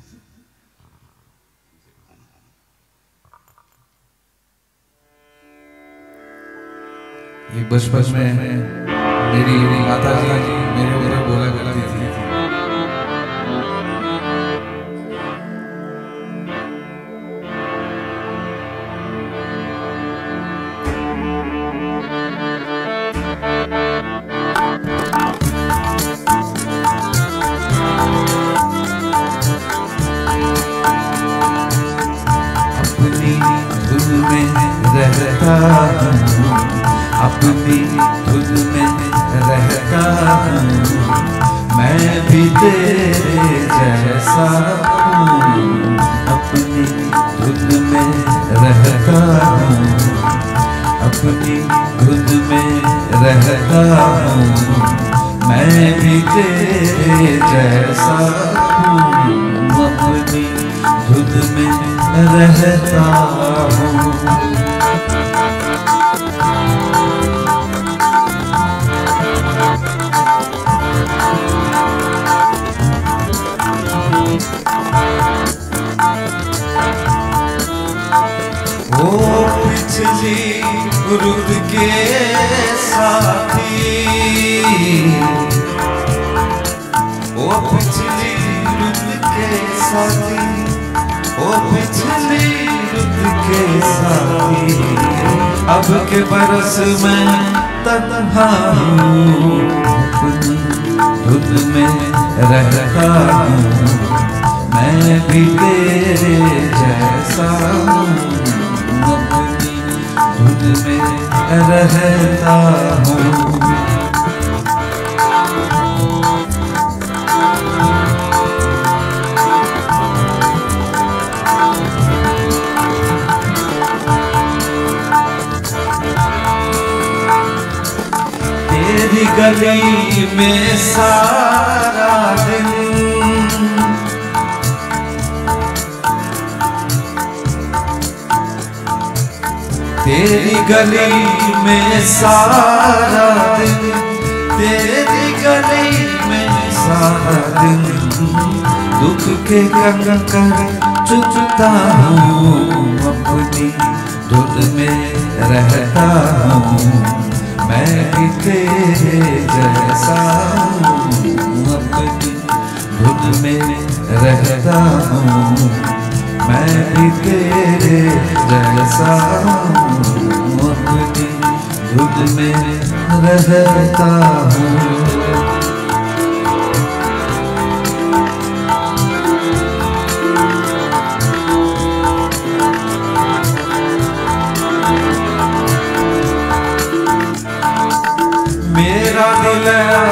S1: ये बचपन में मेरी माता जी मेरे ऊपर बोला करती थी। अपनी धुन में रहता हूँ, अपनी धुन में रहता हूँ। मैं भी तेरे जैसा हूँ। अपनी धुन में रहता हूँ, अपनी धुन में रहता हूँ। मैं भी तेरे जैसा हूँ। अपनी धुन में रहता हूँ। ओ पिछली रुत के साथी, ओ पिछली रुत के साथी, ओ पिछली रुत के साथी। अब के बरस में तन्हा हूँ। अपनी धुन में रहता हूँ। मैं भी तेरे जैसा हूँ। अपनी धुन में रहता हूँ। तेरी गली में सारा दिन
S3: तेरी गली में सारा दिन, तेरी गली में सारा दिन दुख के कंकर चुचता हूँ, अपनी धुन में रहता हूँ। मैं भी तेरे जैसा हूँ, अपनी धुन में रहता हूँ। मैं भी तेरे जैसा हूँ, अपनी धुन में रहता हूँ। मेरा दिल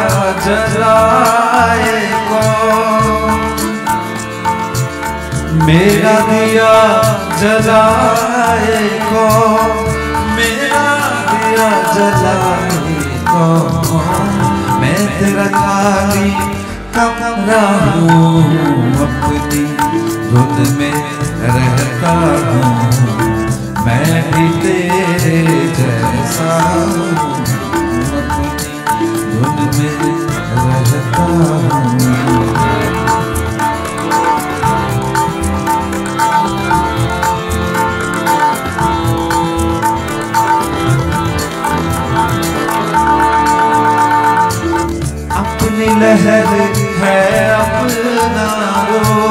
S3: जलाए कौन, मेरा दिया जलाए कौन, मेरा दिया जलाए कौन। मैं तेरा खाली कमरा हूँ, अपनी धुन में रहता हूँ। मैं भी तेरे जैसा हूँ, धुन में रहता हूँ। अपनी लहर है अपना रो,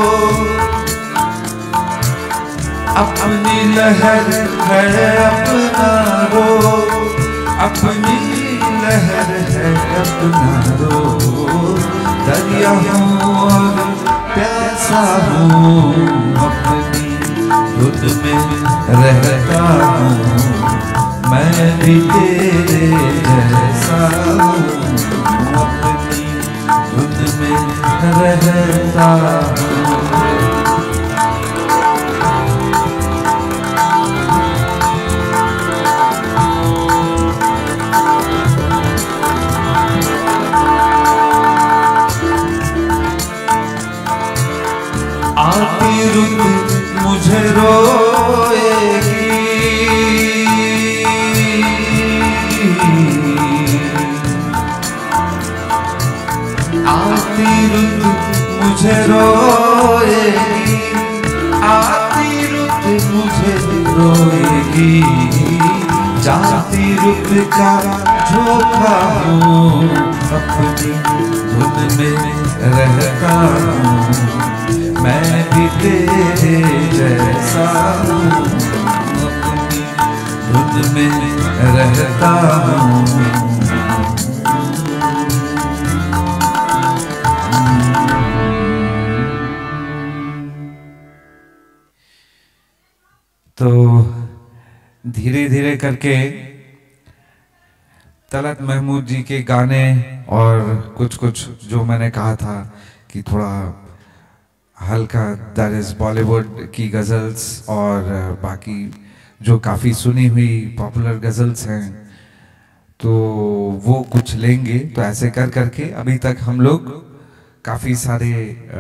S3: अपनी लहर है अपना रो, अपनी लहर है अपना रो। दरिया हूँ और प्यासा हूँ, अपनी धुन में रहता हूँ। मैं भी तेरे जैसा हूँ, अपनी धुन में रहता हूँ। आती रुत मुझे रोएगी, आती रुत मुझे रोएगी, आती रुत मुझे रोएगी। जाती रुत का झोंका हूँ, अपनी धुन में रहता हूँ। मैं भी तेरे जैसा हूँ, अपनी धुन में रहता हूँ।
S1: तो धीरे धीरे करके तलत महमूद जी के गाने और कुछ कुछ जो मैंने कहा था कि थोड़ा हल्का दैट इज बॉलीवुड की गज़ल्स और बाकी जो काफ़ी सुनी हुई पॉपुलर गज़ल्स हैं, तो वो कुछ लेंगे। तो ऐसे कर करके अभी तक हम लोग काफ़ी सारे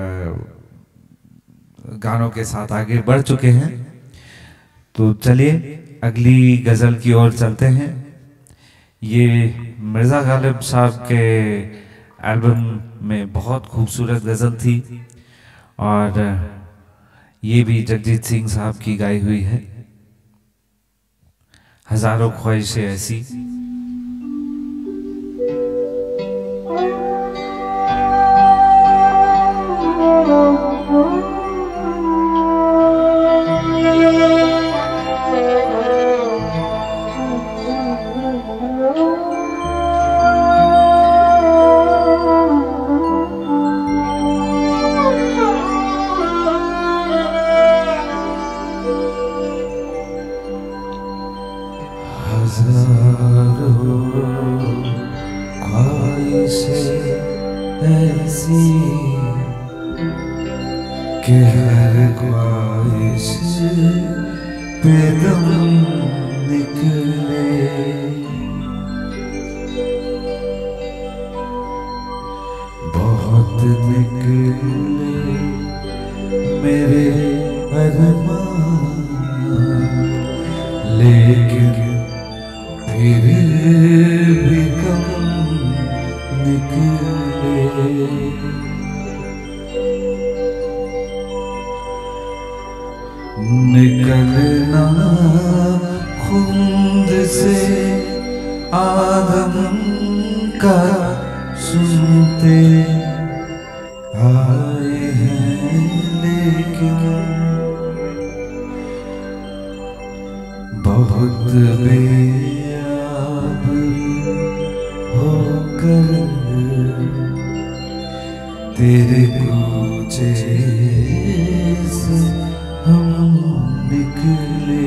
S1: गानों के साथ आगे बढ़ चुके हैं। तो चलिए अगली गज़ल की ओर चलते हैं। ये मिर्ज़ा गालिब साहब के एल्बम में बहुत खूबसूरत गज़ल थी और ये भी जगजीत सिंह साहब की गाई हुई है, हजारों ख्वाहिशें ऐसी।
S3: कि हर ख्वाहिश पे दम निकले, बहुत निकले मेरे अरमान, लेकिन फिर भी कम निकले। निकलना खुद से आदम का सुनते आए हैं, लेकिन बहुत बेयाब होकर तेरे कूचे से हम निकले।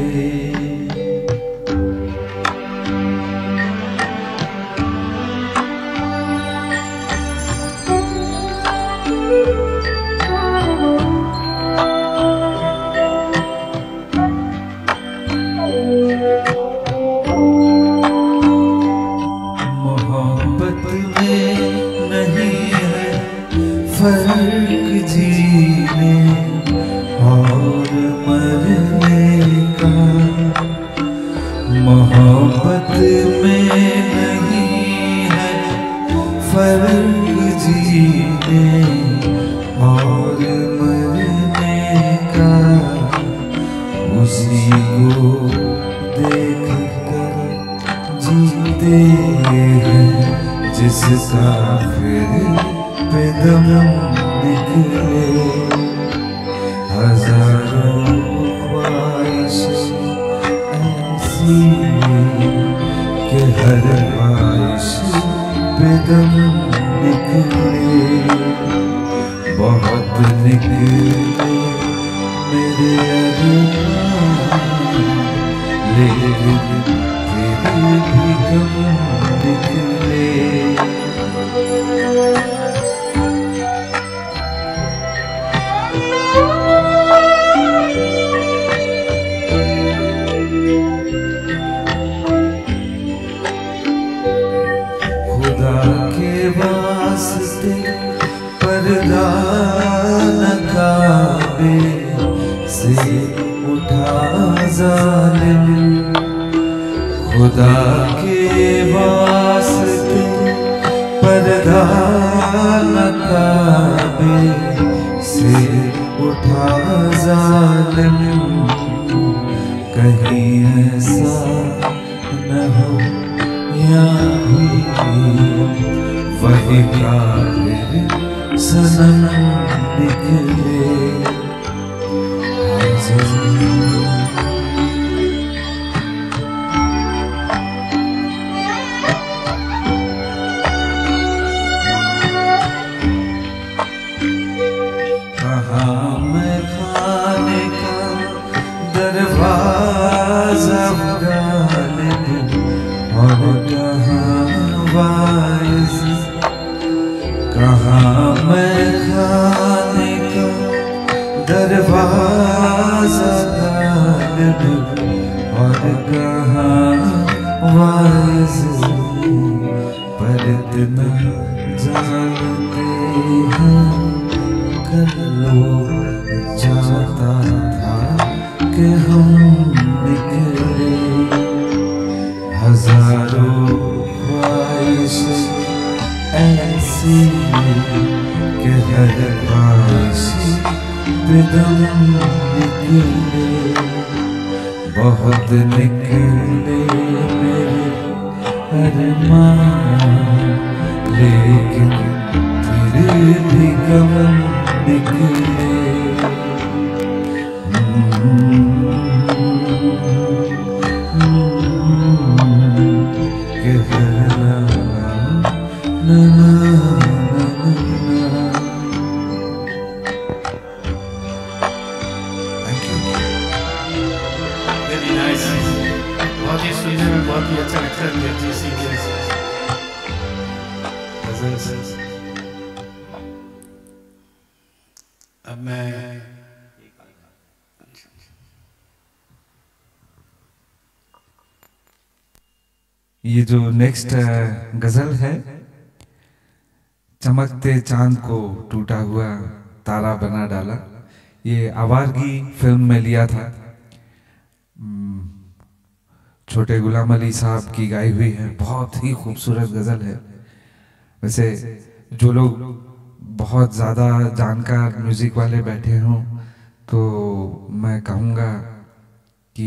S3: मोहब्बत में नहीं है फर्क जीने और मरने का। मोहब्बत में नहीं है फर्क जीने और मरने का। उसी को देख कर जीते हैं जिसका फिर पे दम निकले। हजारों ख्वाहिश ऐसी कि हर ख्वाहिश पे दम निकले। बहुत निकले मेरे अरमान, लेकिन फिर भी कम निकले। खुदा के वास्ते पर्दा न काबे से उठा जालिम। खुदा के वास्ते पर्दा न काबे से उठा जालिम। कहीं ऐसा न हो यहाँ भी वही काफिर सनम निकले। कहाँ मैं खाने का दरवाजा गालिब और कहाँ वाइज। कहाँ मैं खाने का दरवाजा गालिब और कहाँ वाइज। पर इतना जानते हैं कल लोग चाहता था कि हम निकले। हजारों ख्वाहिश ऐसी कि हर ख्वाहिश पे दम निकले। बहुत निकले मेरे अरमान, लेकिन फिर भी कम निकले।
S2: बहुत ही सुनने में बहुत ही अच्छा लगता है। अब मैं
S1: ये जो नेक्स्ट गजल है, चमकते चांद को टूटा हुआ तारा बना डाला, ये आवारगी फिल्म में लिया था। छोटे गुलाम अली साहब की गाई हुई है, बहुत ही खूबसूरत गज़ल है। वैसे जो लोग बहुत ज़्यादा जानकार म्यूज़िक वाले बैठे हों तो मैं कहूँगा कि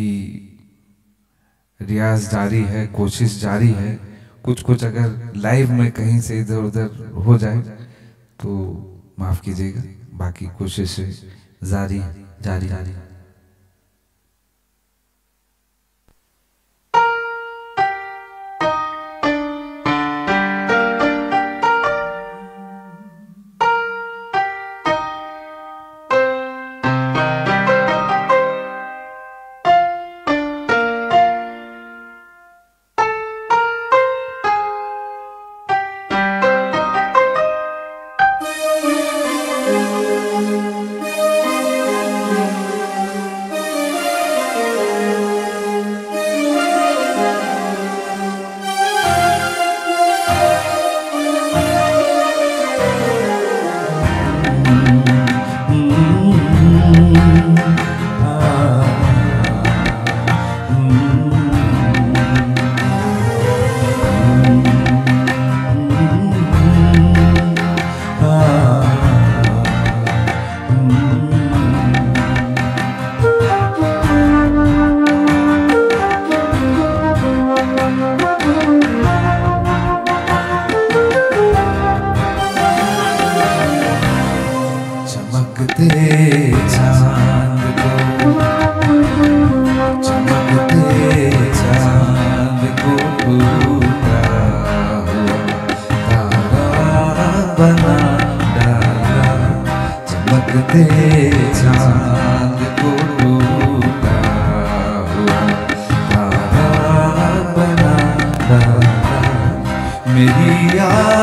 S1: रियाज जारी है, कोशिश जारी है। कुछ कुछ अगर लाइव में कहीं से इधर उधर हो जाए तो माफ़ कीजिएगा, बाकी कोशिश जारी जारी जारी चांद को टूटा हुआ तारा बना डाला। मेरी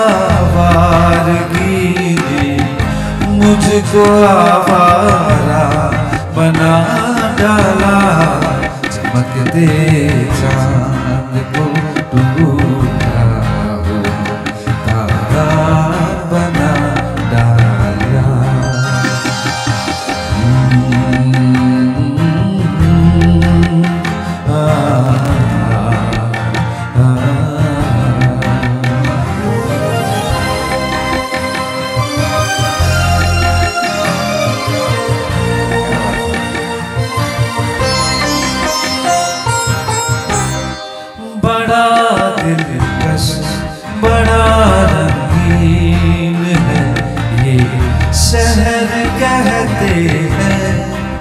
S1: आवारगी ने मुझको आवारा बना डाला। चमकते चांद को टूटा हुआ तारा बना डाला। बड़ा दिलकश बड़ा रंगीन है ये शहर कहते हैं।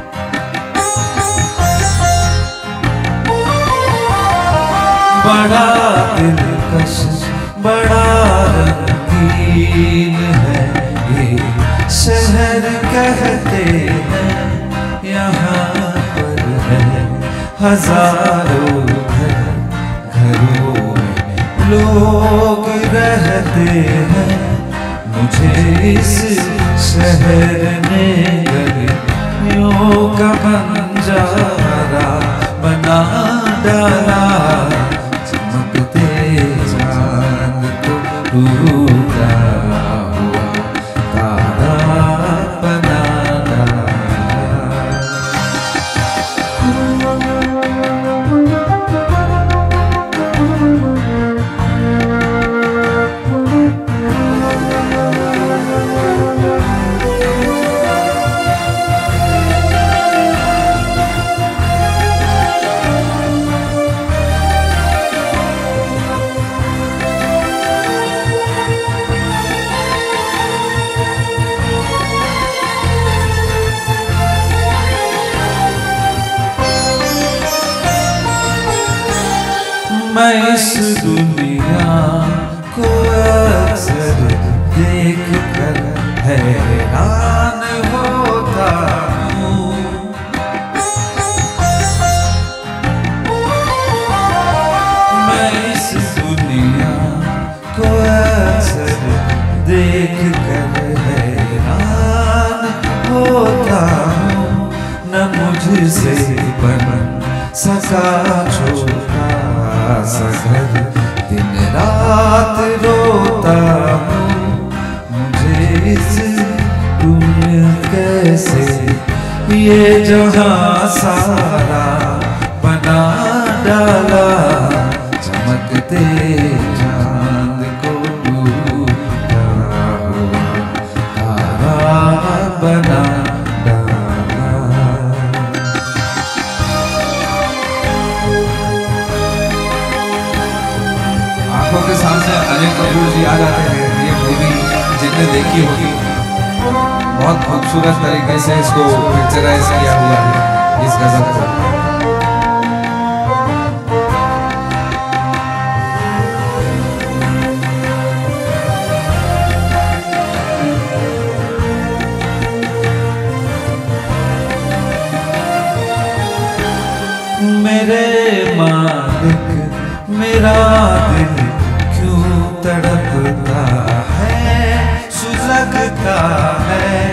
S1: बड़ा दिलकश बड़ा रंगीन है ये शहर कहते हैं। यहाँ पर है हजारों घर, घरों में लोग रहते हैं। मुझे इस शहर ने गलियों का बंजारा बना डाला। चमकते चांद को टूटा हुआ तारा बना डाला। मैं इस दुनिया को अक्सर देख कर हैरान होता हूँ। मैं इस दुनिया को अक्सर देख कर हैरान होता हूँ। न मुझसे बन सका छोटा सा घर, दिन रात रोता हूँ। मुझे इस दुनिया कैसे ये जहाँ सारा बना डाला। सामने अनिल कपूर जी आ जाते हैं। ये मूवी जिनने देखी होगी, बहुत खूबसूरत तरीके से इसको पिक्चराइज किया हुआ है इस गजल को।
S3: मेरे मालिक मेरा दिल क्यों तड़पता है, सुलगता है।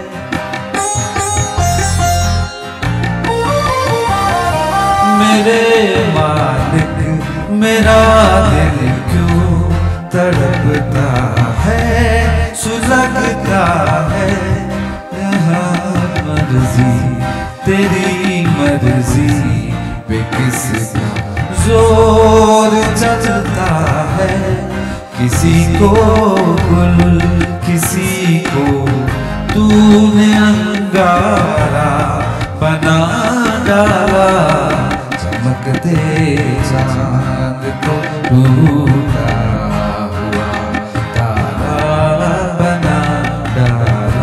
S3: मेरे मालिक मेरा दिल क्यों तड़पता है, सुलगता है। यहाँ मर्जी तेरी मर्जी पे किसका जोर चलता है, किसी को गुल किसी को तूने अंगारा बना डाला, चमकते चांद को टूटा हुआ तारा बना डाला।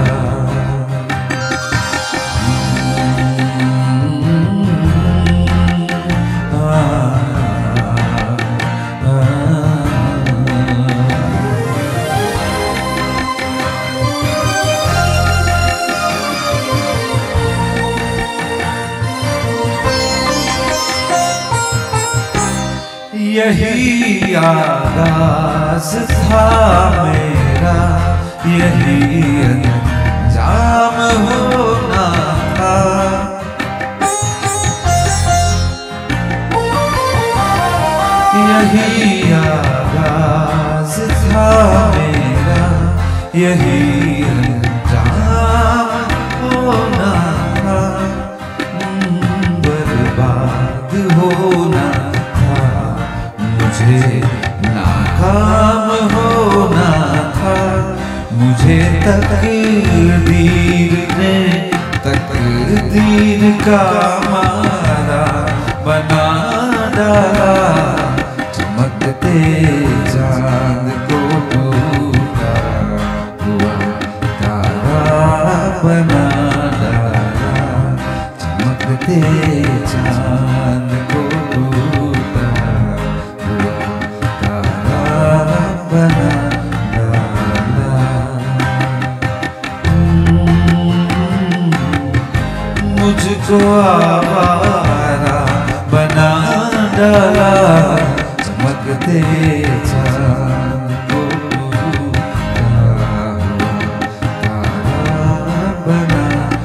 S3: यही आगाज था मेरा, यही अंजाम होना था। यही आगाज था मेरा, यही अंजाम होना था। बर्बाद होना मुझे नाकाम होना था, मुझे तकदीर ने तकदीर का मारा बना डाला, चमकते चांद को टूटा हुआ तारा बना डाला, चमकते चांद को टूटा बना डाला। मुझको आवारा बना डाला, चमकते चांद को तारा बना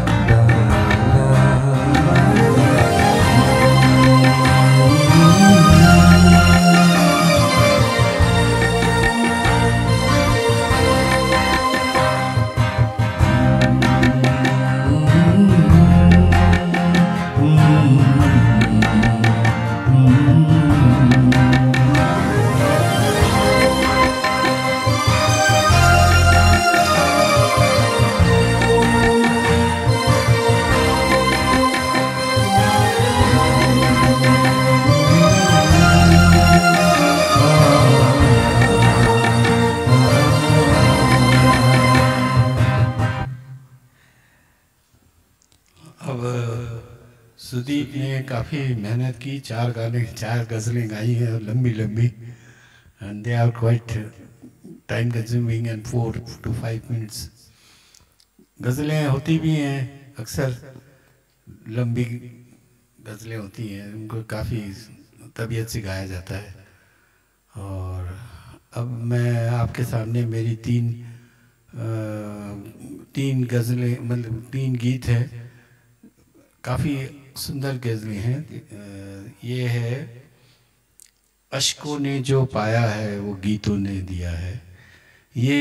S2: सुदीप ने काफ़ी मेहनत की, चार गाने चार गज़लें गाई हैं लंबी लंबी, and they are quite time consuming and four to five minutes. गज़लें होती भी हैं, अक्सर लंबी गज़लें होती हैं, उनको काफ़ी तबीयत से गाया जाता है। और अब मैं आपके सामने मेरी तीन आ, तीन गज़लें मतलब तीन गीत हैं, काफ़ी सुंदर गज़लें हैं। ये है अश्कों ने जो पाया है वो गीतों ने दिया है। ये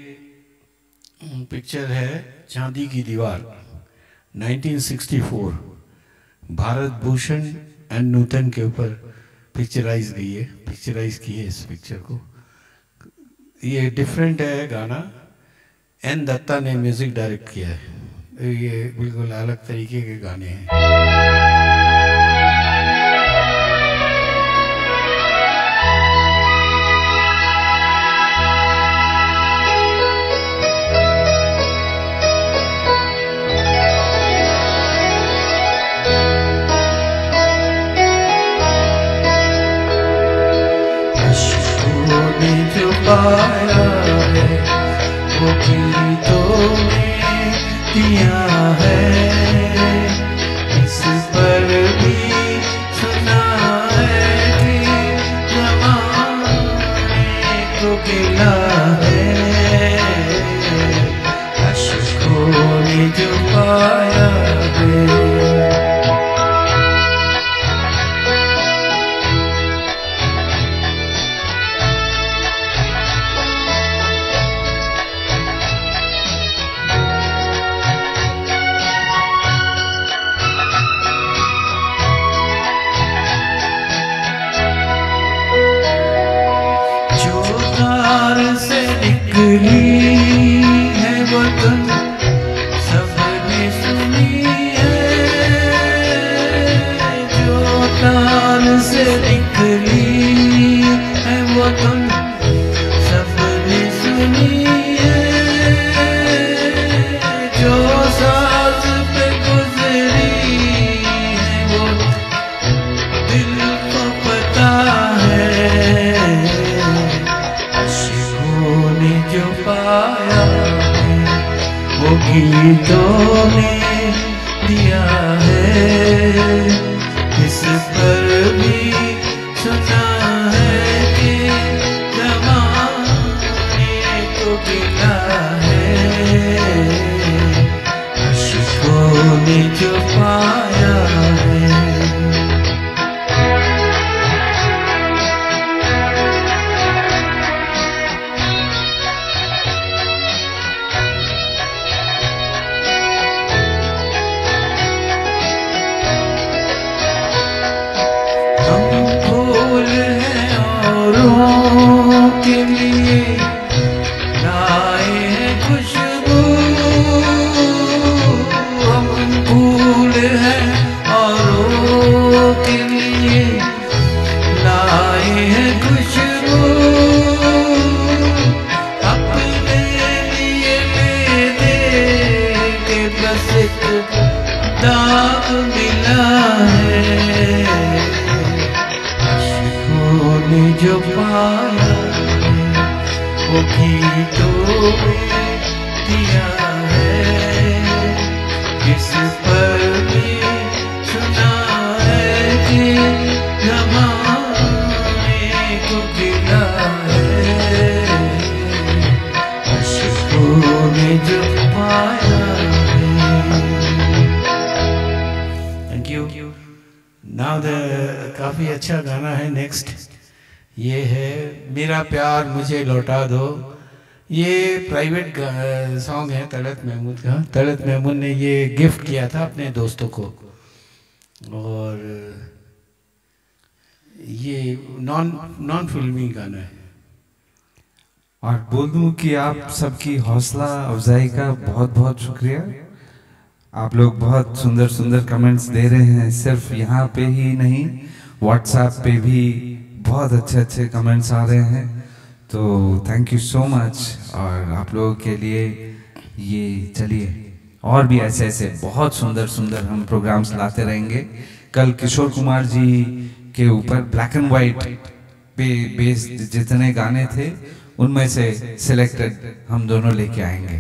S2: पिक्चर है चांदी की दीवार उन्नीस सौ चौंसठ, भारत भूषण एंड नूतन के ऊपर पिक्चराइज गई है पिक्चराइज की है इस पिक्चर को। ये डिफरेंट है गाना, एन दत्ता ने म्यूज़िक डायरेक्ट किया है, ये बिल्कुल अलग तरीके के गाने हैं। पाया है वो गीतों में दिया है, इस पर भी सुना है कि ज़माने को गिला है, अश्कों ने जो पाया है। से निकली है वो तुम सबने सुनी है, जो तार से निकली है वो तुम सबने सुनी है, जो साज पे गुजरी है वो दिल को पता है, जो पाया है वो गीतों ने दिया है, इस पर भी सुना है कि ज़माने को गिला है, अश्कों ने जो पाया है। के लिए लाए हैं खुशबू, हम फूल हैं औरों के लिए लाए हैं खुशबू, अपने लिए ले दे के बस एक दाग मिला है, अश्कों ने जो पाया वो गीतों में दिया है, इस पर भी सुना है कि ज़माने को गिला है, अश्कों ने जो पाया है। Thank you. नाउ द काफ़ी अच्छा गाना है नेक्स्ट, ये है मेरा प्यार मुझे लौटा दो। ये प्राइवेट सॉन्ग है तलत महमूद का। तलत महमूद ने ये गिफ्ट किया था अपने दोस्तों को, और ये नॉन नॉन फिल्मी गाना है।
S1: और बोल दूं कि आप सबकी हौसला अफजाई का बहुत बहुत शुक्रिया। आप लोग बहुत सुंदर सुंदर कमेंट्स दे रहे हैं, सिर्फ यहाँ पे ही नहीं व्हाट्सएप पे भी बहुत अच्छे अच्छे कमेंट्स आ रहे हैं, तो थैंक यू सो मच। और आप लोगों के लिए ये चलिए और भी ऐसे ऐसे बहुत सुंदर सुंदर हम प्रोग्राम्स लाते रहेंगे। कल किशोर कुमार जी के ऊपर ब्लैक एंड वाइट पे बेस्ड जितने गाने थे उनमें से सिलेक्टेड हम दोनों लेके आएंगे।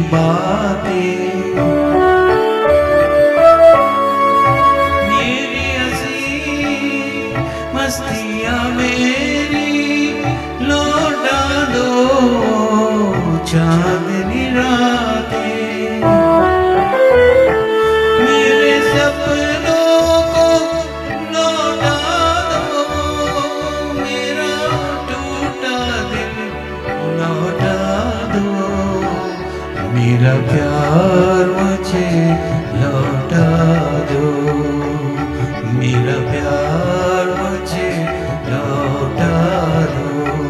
S2: बातें, मेरी हंसी मस्तियाँ मेरी लौटा दो चांदनी रातें, मेरे सपनों को लौटा दो, मेरा टूटा दिल लौटा दो, मेरा प्यार मुझे लौटा दो, मेरा प्यार मुझे लौटा दो।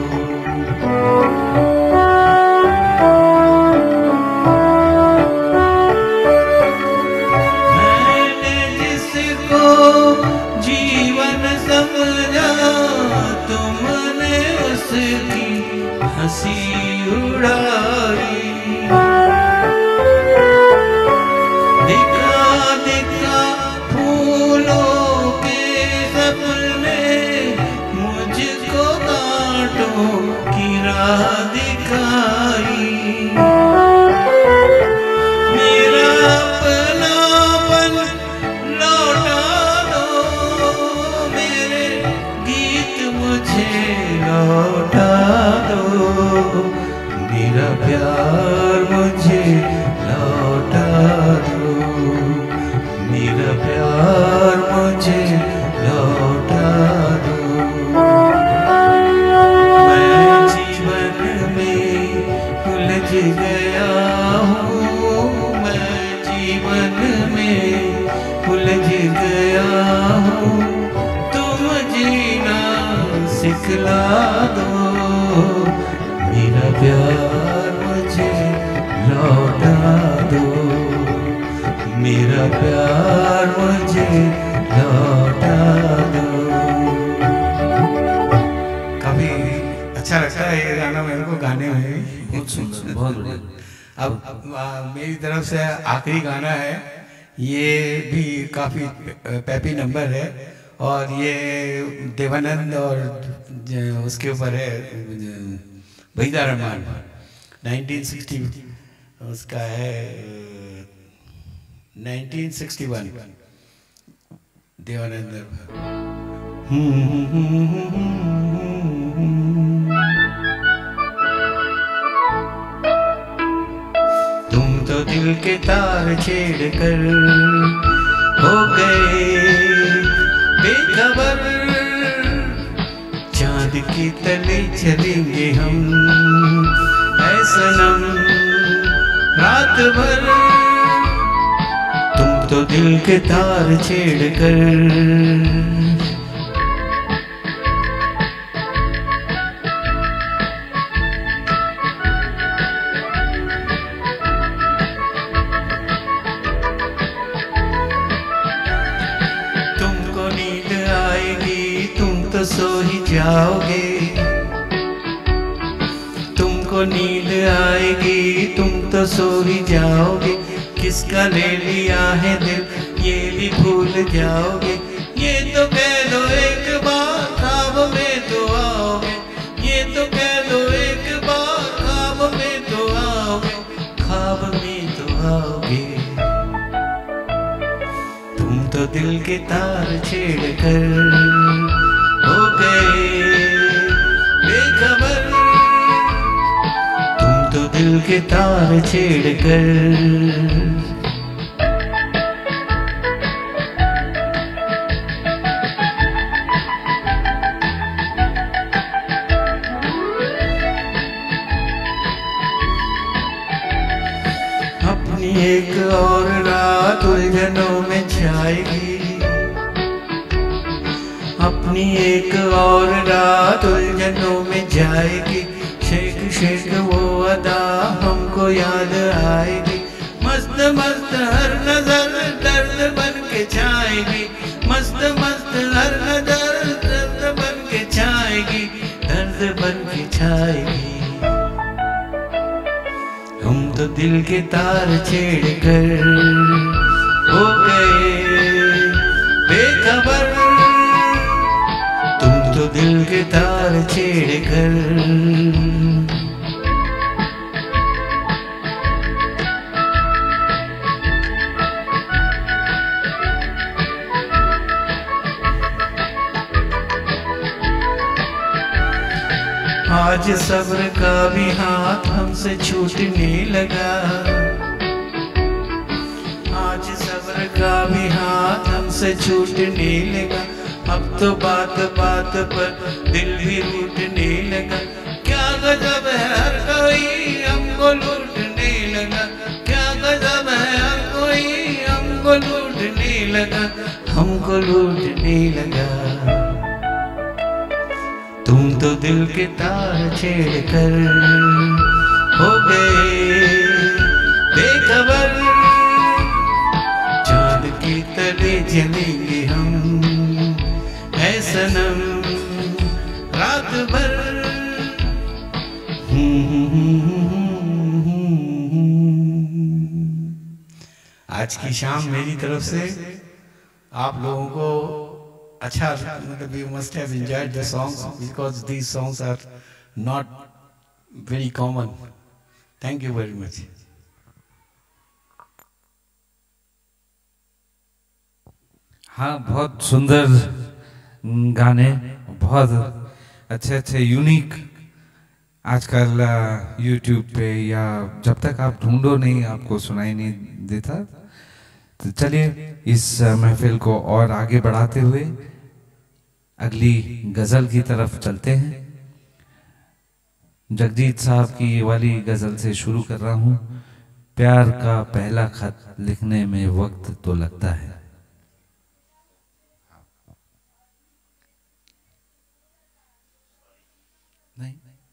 S2: मैंने जिसको जीवन समझा, तुमने उसकी हंसी उड़ाई, दिखा दिखा फूलों के सपने, मुझको कांटों की राह दिखाई, मेरा अपनापन लौटा दो, मेरे गीत मुझे लौटा दो, मेरा प्यार मुझे लौटा दो, मेरा प्यार मुझे लौटा दो। मैं जीवन में उलझ गया हूँ, मैं जीवन में उलझ गया हूँ, तुम जीना सिखला दो, मेरा प्यार मुझे लौटा दो, मेरा प्यार मुझे लौटा दो। काफी अच्छा लगता है ये गाना मेरे को गाने में,
S1: बहुत सुंदर, बहुत बढ़िया।
S2: अब आ, मेरी तरफ से आखिरी गाना है, ये भी काफी पैपी नंबर है, और ये देवानंद और उसके ऊपर है वहीदा रहमान, नाइनटीन सिक्सटी उसका है, नाइनटीन सिक्सटी वन देवानंद। तुम तो दिल के तार छेड़ कर हो गए बेखबर, चांद की तले चलेंगे हम ऐ सनम रात भर, तुम तो दिल के तार छेड़ कर सो ही जाओगे, तुमको नींद आएगी तुम तो सो ही जाओगे, किसका ले लिया है दिल ये भी भूल जाओगे, ये तो कह दो एक बार ख्वाब में तो आओगे, ये तो कह दो एक बार ख्वाब में तो आओगे, ख्वाब में तो आओगे, तुम तो दिल के तार छेड़ कर हो गए बेखबर, तुम तो दिल के तार छेड़ कर। अपनी एक और रात उलझनों में छाएगी, अपनी एक और रात उलझनों में जाएगी, शेख शेख वो अदा हमको याद आएगी, मस्त मस्त हर नजर दर्द बन के छाएगी, मस्त मस्त हर नजर दर्द बन के छाएगी, दर्द बन के छाएगी, हम तो दिल के तार छेड़ कर हो गए बेखबर, तो दिल के तार छेड़ कर। आज सब्र का भी हाथ हमसे छूटने लगा, आज सब्र का भी हाथ हमसे छूटने लगा। अब तो बात बात पर दिल भी रूठने लगा। क्या गजब है हर कोई हमको लूटने लगा, क्या गजब है हर कोई हमको लूटने लगा, हमको लूटने लगा। तुम तो दिल के तार छेड़ कर हो गए बेखबर, चांद के तले जलेंगे हम ऐ सनम रात भर। आज की शाम मेरी तरफ से आप लोगों को अच्छा, मतलब you must have enjoyed the songs because these songs are not very common. Thank you very much.
S1: हाँ, बहुत सुंदर गाने, बहुत अच्छे अच्छे यूनिक। आजकल यूट्यूब पे या जब तक आप ढूंढो नहीं आपको सुनाई नहीं देता। तो चलिए इस महफिल को और आगे बढ़ाते हुए अगली गजल की तरफ चलते हैं। जगजीत साहब की ये वाली गजल से शुरू कर रहा हूँ। प्यार का पहला खत लिखने में वक्त तो लगता है। नहीं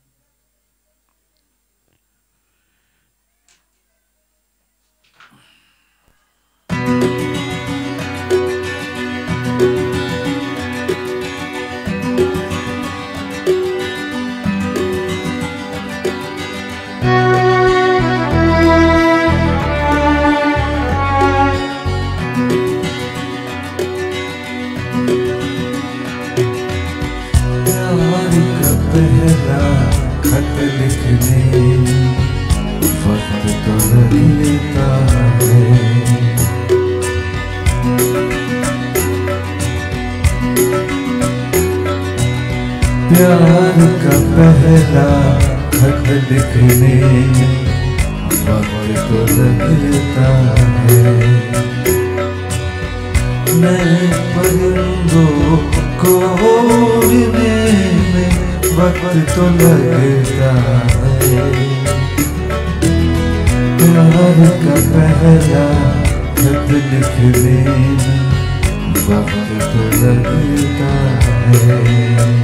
S3: प्यार का पहला खत लिखने वक्त तो लगता है। नए परिंदों को उड़ने में वक्त तो लगता है। प्यार का पहला खत लिखने में वक्त तो लगता है।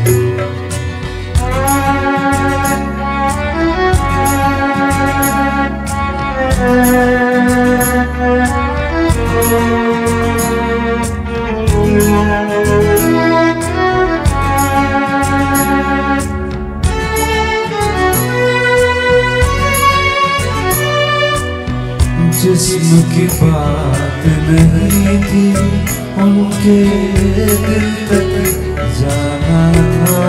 S3: जिस्म की बात नहीं थी उनके दिल तक जाना था।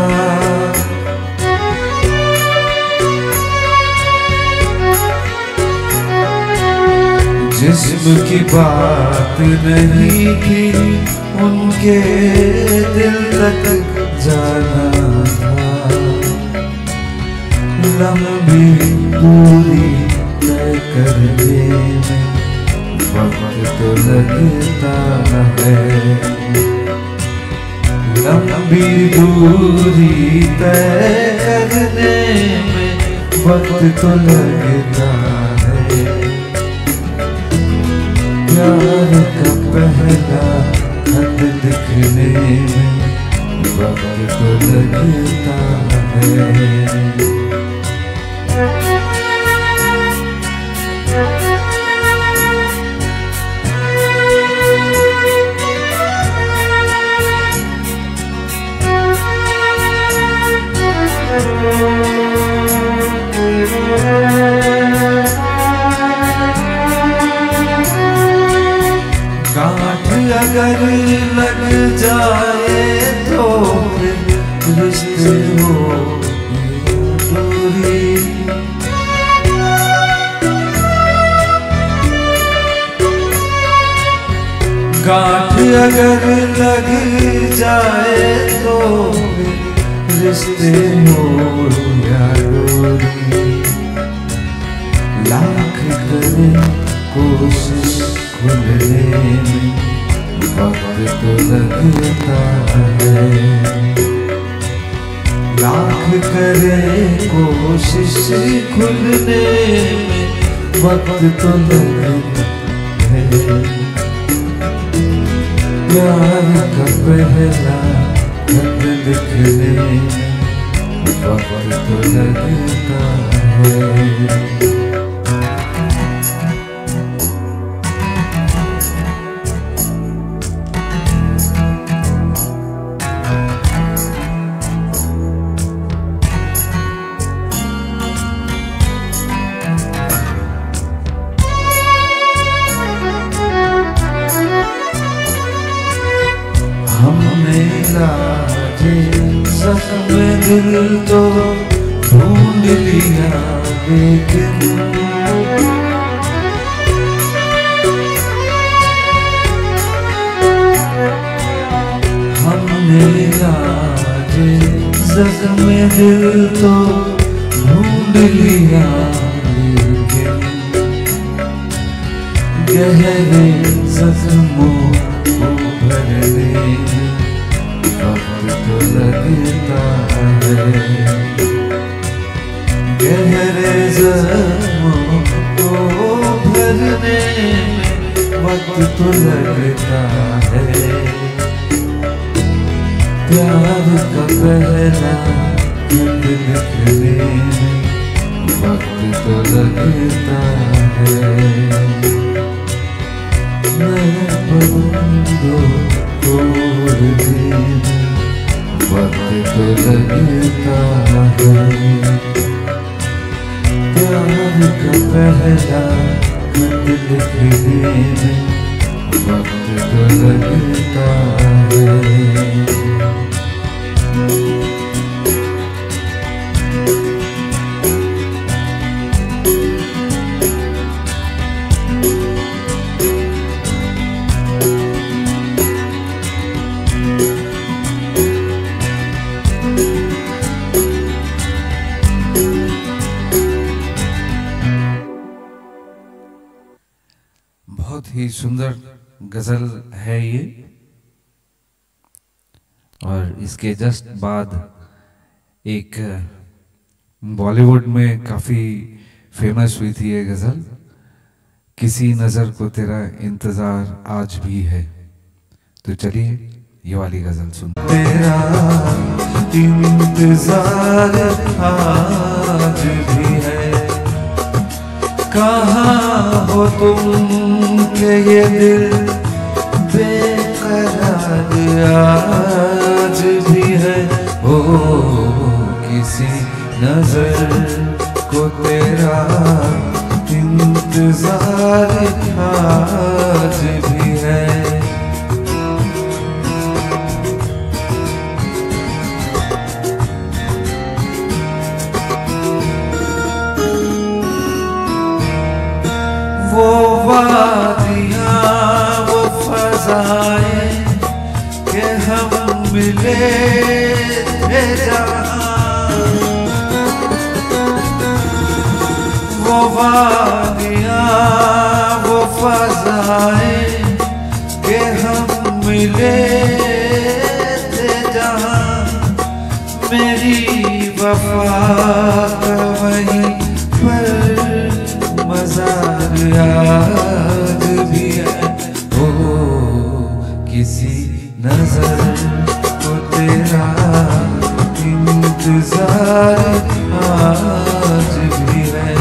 S3: जिस्म की बात नहीं थी उनके दिल तक जाना था। लंबी दूरी तय करने में वक्त तो लगता है। लंबी दूरी तय करने में वक्त तो लगता है। प्यार का पहला खत लिखने में वक्त तो लगता है। गांठ अगर लग जाए तो फिर रिश्ते हो दूरी। गांठ अगर लग जाए तो फिर रिश्ते हो या कोशिश खुलने में वक्त तो लगता है। प्यार का पहला खत लिखने में वक्त तो लगता है। हमने लाजे जख्म दिल तो ढूंढ लिया, लेकिन हमने लाजे जख्म दिल तो ढूंढ लिया, लेकिन गहरे जख्मों भरने वक्त तो लगता है। गहरे जख्मों को भरने वक्त तो लगता है। प्यार का पहला खत लिखने वक्त तो लगता है। बंदो तोड़ देने वक्त तो लगता है। प्यार का पहला खत लिखने में वक्त तो लगता है।
S1: बहुत ही सुंदर गजल है ये। और इसके जस्ट बाद एक बॉलीवुड में काफी फेमस हुई थी ये गजल, किसी नजर को तेरा इंतजार आज भी है। तो चलिए ये वाली गजल सुन।
S3: तेरा इंतजार आज भी है, कहाँ हो तुम के ये दिल बेकरार आज भी है। ओ किसी नजर को तेरा इंतजार आज भी है। वो वादियाँ वो फज़ाएं के हम मिले थे जहाँ, वो वादियाँ वो फज़ाएं के हम मिले थे जहाँ, मेरी वफ़ा का वहीं पर मज़ार आज भी है। ओ किसी नजर को तेरा इंतजार आज भी है।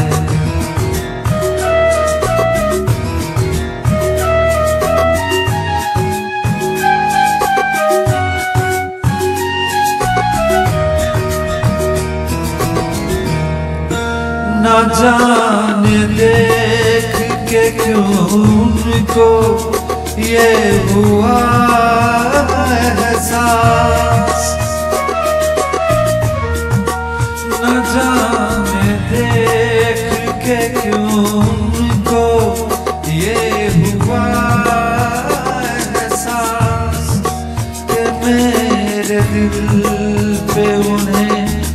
S3: न जाने देख के क्यों उनको ये हुआ एहसास, न जाने देख के क्यों उनको ये हुआ एहसास कि मेरे दिल पे उन्हें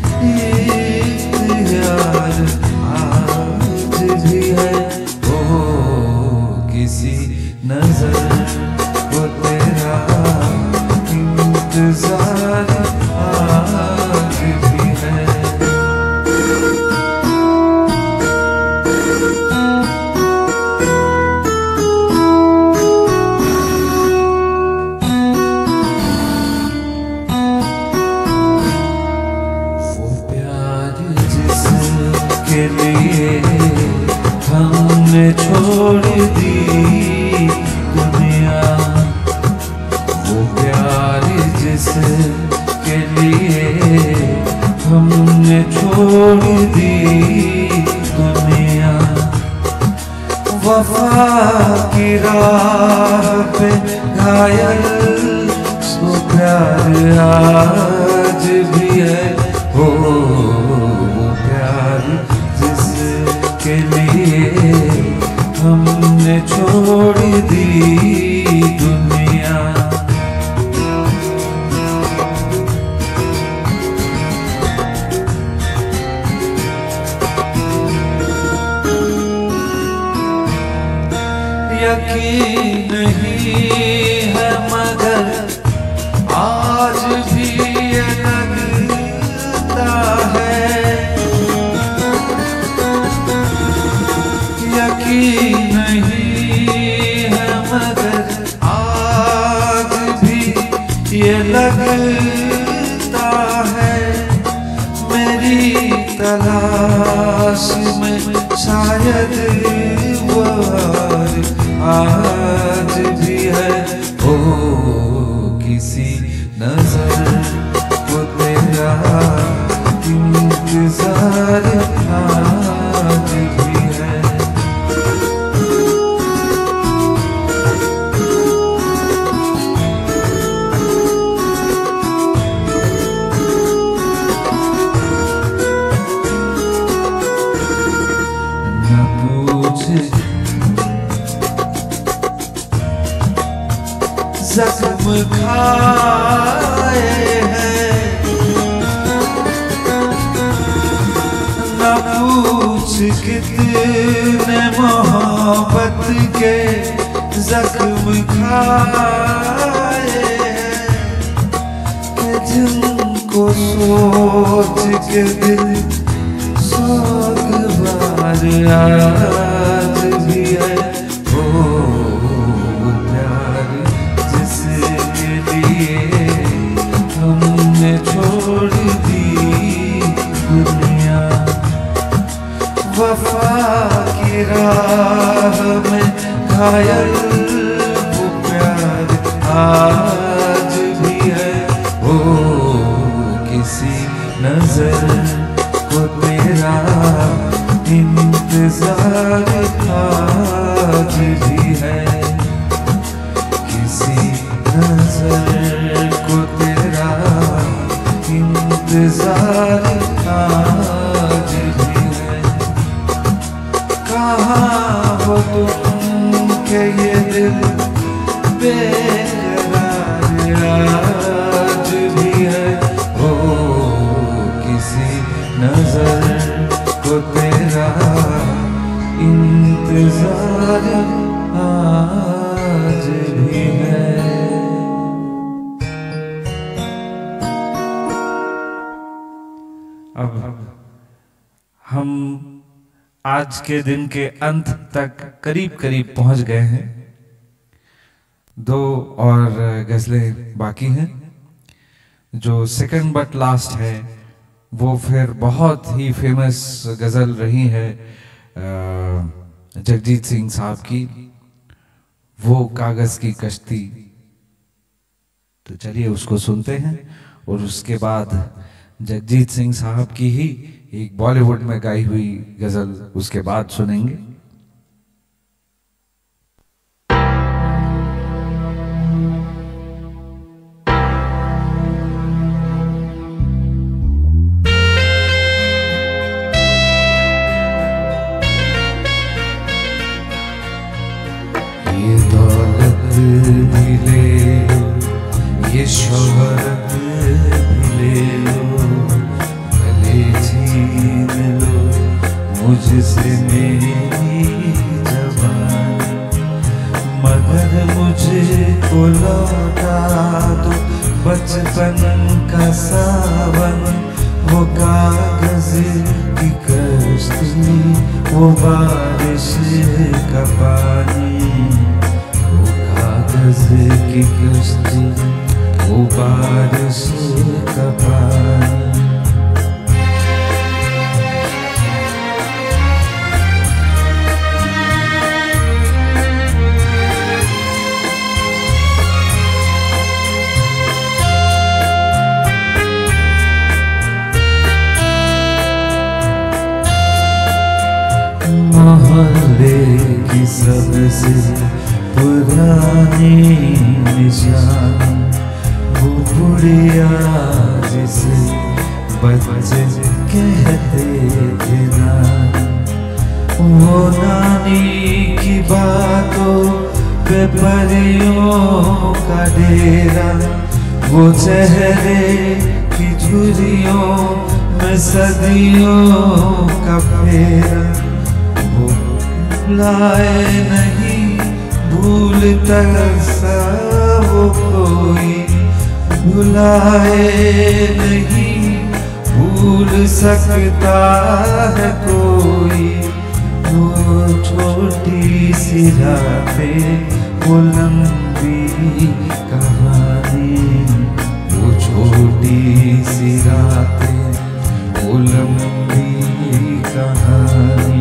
S3: यार आज भी है। ओ किसी नजर को तेरा इंतजार के लिए हमने छोड़ दी दुनिया। वो प्यार जिसके लिए हमने छोड़ दी दुनिया। वफा की राह पे घायल सो प्यार आज भी है। हो वो प्यार जिसके लिए हमने छोड़ दी दुनिया। यकीन नहीं है मगर आज भी ये लगता है। यकीन नहीं है मगर आज भी ये लगता है। मेरी तलाश में शायद वो आज भी है। ओ किसी नजर को तेरा इंतजार आज भी है। न पूछे जख्म खाए हैं, न पूछ कितने मोहब्बत के जख्म खाए हैं। कि जिनको सोच के दिल सोगवार आज भी है। ओ हमने छोड़ दी दुनिया। वफा की राह में घायल वो प्यार आज भी है। ओ किसी नजर को तेरा इंतजार आज भी है। किसी नजर को तेरा इंतजार आज भी है। कहाँ हो तुम के ये दिल बेकरार आज भी है। ओ किसी नजर को तेरा इंतजार आज भी है।
S1: अब हम आज के दिन के अंत तक करीब करीब पहुंच गए हैं। दो और गजलें बाकी हैं। जो सेकंड बट लास्ट है वो फिर बहुत ही फेमस गजल रही है जगजीत सिंह साहब की, वो कागज की कश्ती। तो चलिए उसको सुनते हैं और उसके बाद जगजीत सिंह साहब की ही एक बॉलीवुड में गाई हुई गजल उसके बाद सुनेंगे।
S3: ये दौलत भी ले लो, ये शोहरत भी ले लो, भले छीन लो मुझसे मेरी जवानी, मगर मुझको लौटा दो बचपन का सावन। वो कागज की कश्ती, वो बारिश का पानी, वो कागज की कश्ती, वो बारिश का पानी। की सबसे पुरानी निशानी, वो बुढ़िया जिसे बच्चे कहते थे नानी, वो नानी की बातों पे परियों का डेरा, वो चेहरे की झुर्रियों में सदियों का फेरा, वो भुलाए नहीं भूलता सा वो कोई, भुलाए नहीं भूल सकता है कोई, वो छोटी सी रातें वो लंबी कहानी, वो छोटी सी रातें वो लंबी कहानी।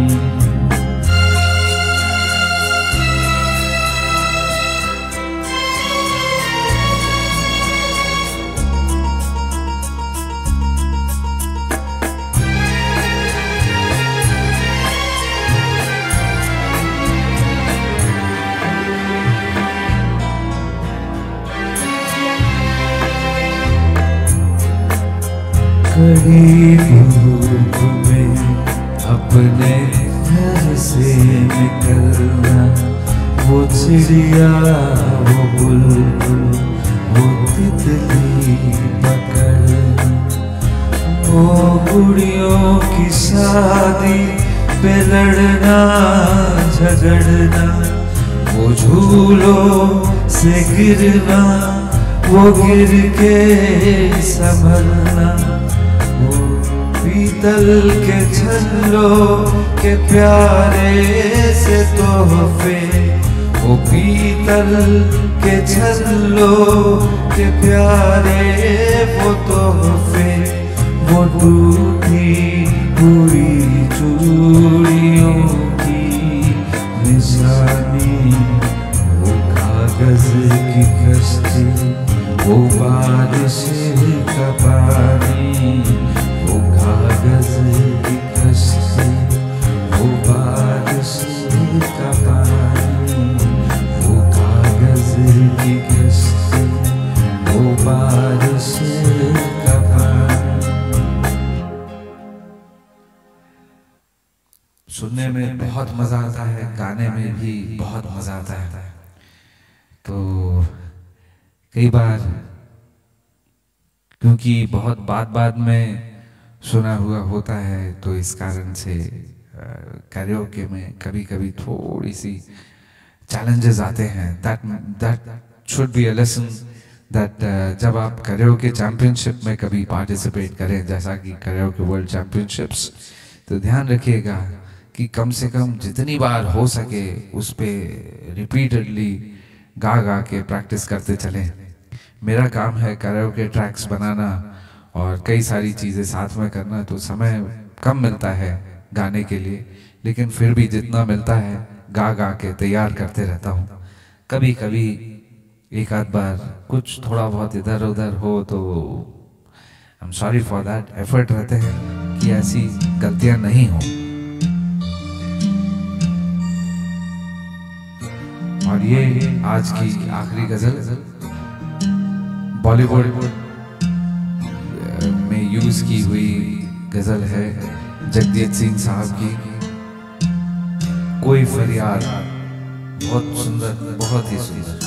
S3: कड़ी धूप में अपने घर से निकलना, वो चिड़िया वो बुलबुल वो तितली पकड़ना, वो बुढ़ियों की शादी पे लड़ना झगड़ना, वो झूलों से गिरना वो गिर के संभलना, पीतल के छल्लों के प्यारे से तोहफे, वो पीतल के छल्लों के प्यारे वो तोहफे, वो टूटी हुई चूड़ियों की निशानी, वो कागज की कश्ती वो बारिश का पानी, वो कागज की कश्ती वो बारिश का पानी, वो कागज की कश्ती वो बारिश का पानी।
S1: सुनने में बहुत मजा आता है, गाने में भी बहुत मजा आता है। तो कई बार क्योंकि बहुत बाद बाद में सुना हुआ होता है, तो इस कारण से कैरियोके में कभी कभी थोड़ी सी चैलेंजेस आते हैं। That that should be a lesson that जब आप कैरियोके चैंपियनशिप में कभी पार्टिसिपेट करें, जैसा कि कैरियोके वर्ल्ड चैंपियनशिप्स, तो ध्यान रखिएगा कि कम से कम जितनी बार हो सके उस पर रिपीटेडली गा गा के प्रैक्टिस करते चलें। मेरा काम है कैरियोके ट्रैक्स बनाना और कई सारी चीज़ें साथ में करना, तो समय कम मिलता है गाने के लिए, लेकिन फिर भी जितना मिलता है गा गा के तैयार करते रहता हूँ। कभी कभी एक आध बार कुछ थोड़ा बहुत इधर उधर हो तो I am sorry for that. Effort रहते हैं कि ऐसी गलतियाँ नहीं हो। और ये आज की आखिरी गजल बॉलीवुड में यूज की हुई गजल है जगजीत सिंह साहब की, कोई फरियाद। बहुत सुंदर, बहुत ही सुंदर।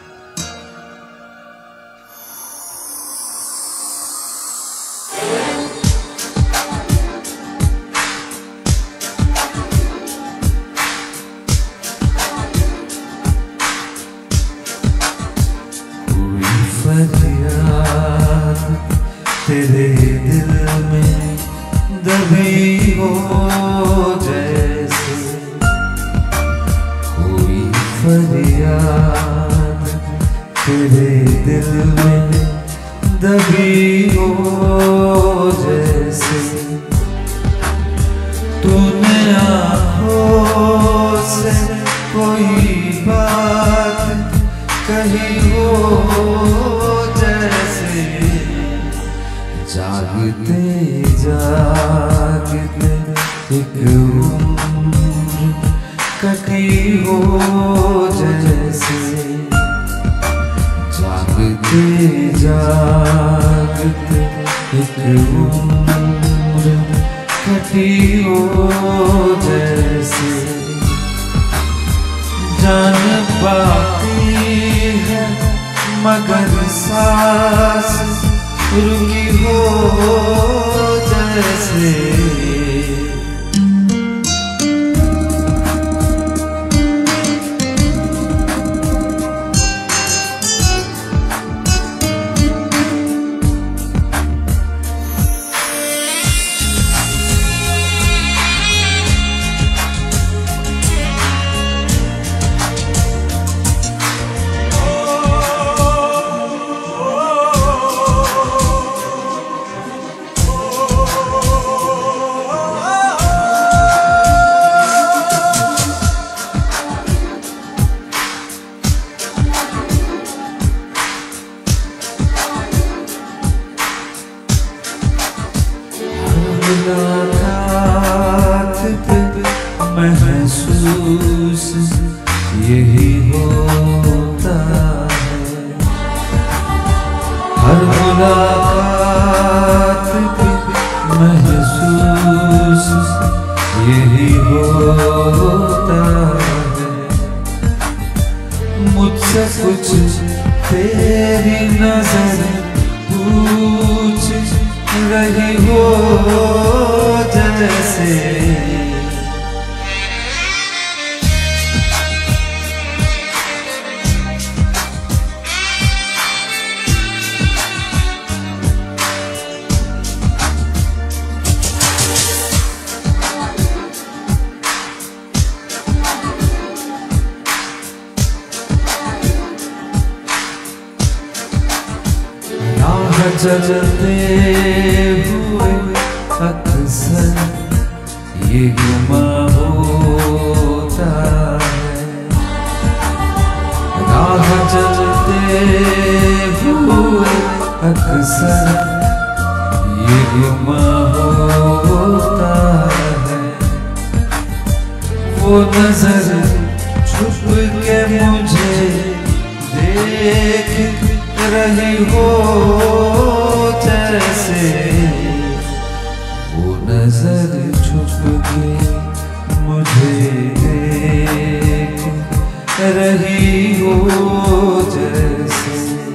S3: तेरे दिल में दबी हो जैसे कोई फरियाद, तेरे दिल में दबी हो जैसे, तूने आँखों से कोई बात कही हो जैसे, जागते जागते एक उम्र कटी हो जैसे जागते जागते एक उम्र कटी हो जैसे जान पाती है मगर सांस रुकी हो जैसे महसूस यही होता है हर मुलाकात पे महसूस यही होता है मुझसे कुछ तेरी नजर पूछ रही हो जैसे चलते हुए अक्सर ये गुमा होता है राह चलते हुए अक्सर ये गुमा होता है वो नजर छुप के मुझे देख रही हो जैसे वो नजर छुप के मुझे देख रही हो जैसे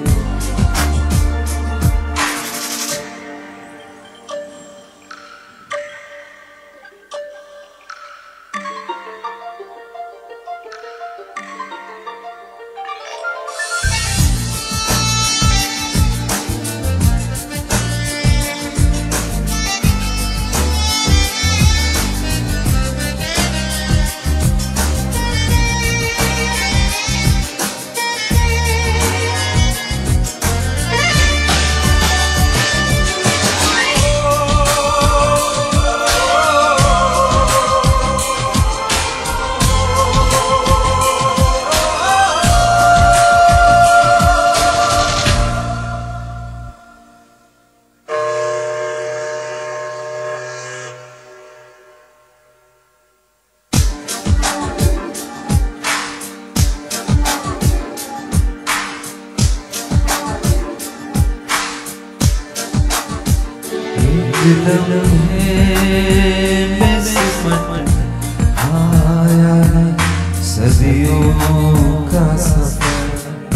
S3: में सिमट आया सदियों का सफर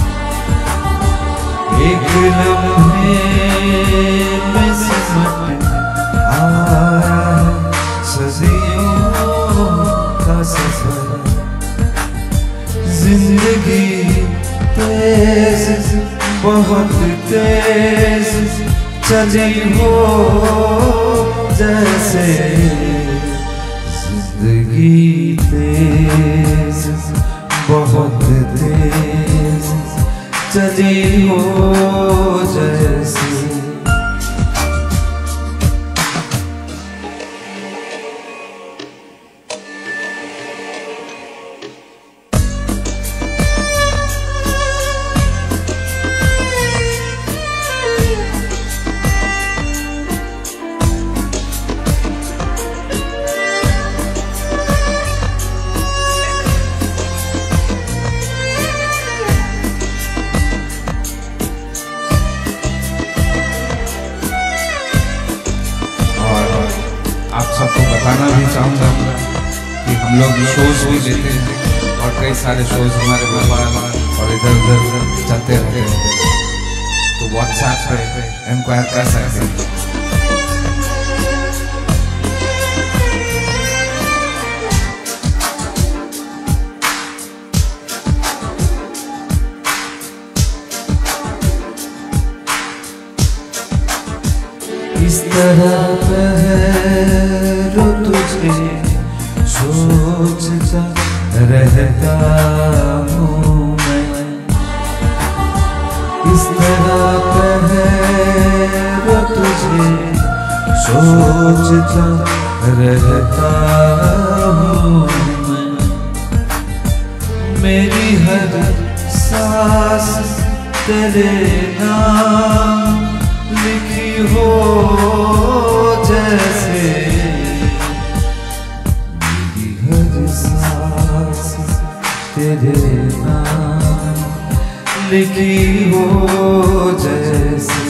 S3: एक लम्हे में सिमट आया सदियों का सफर जिंदगी तेज बहुत तेज चली हो जैसे जिंदगी तेज बहुत तेज चली हो जैसे
S1: चाहूँगा कि हम लोग शोज भी लेते हैं और कई सारे शोज हमारे भोपाल और इधर उधर चलते रहते हैं, तो व्हाट्सएप पे इंक्वायर कर सकते हैं।
S3: इस तरह पहरो तुझे सोचता रहता हूँ मैं, इस तरह पहरो तुझे सोचता रहता हूँ मैं। मेरी हर सांस तेरे नाम लिखी हो जैसे, मेरी हर सांस तेरे नाम लिखी हो जैसे,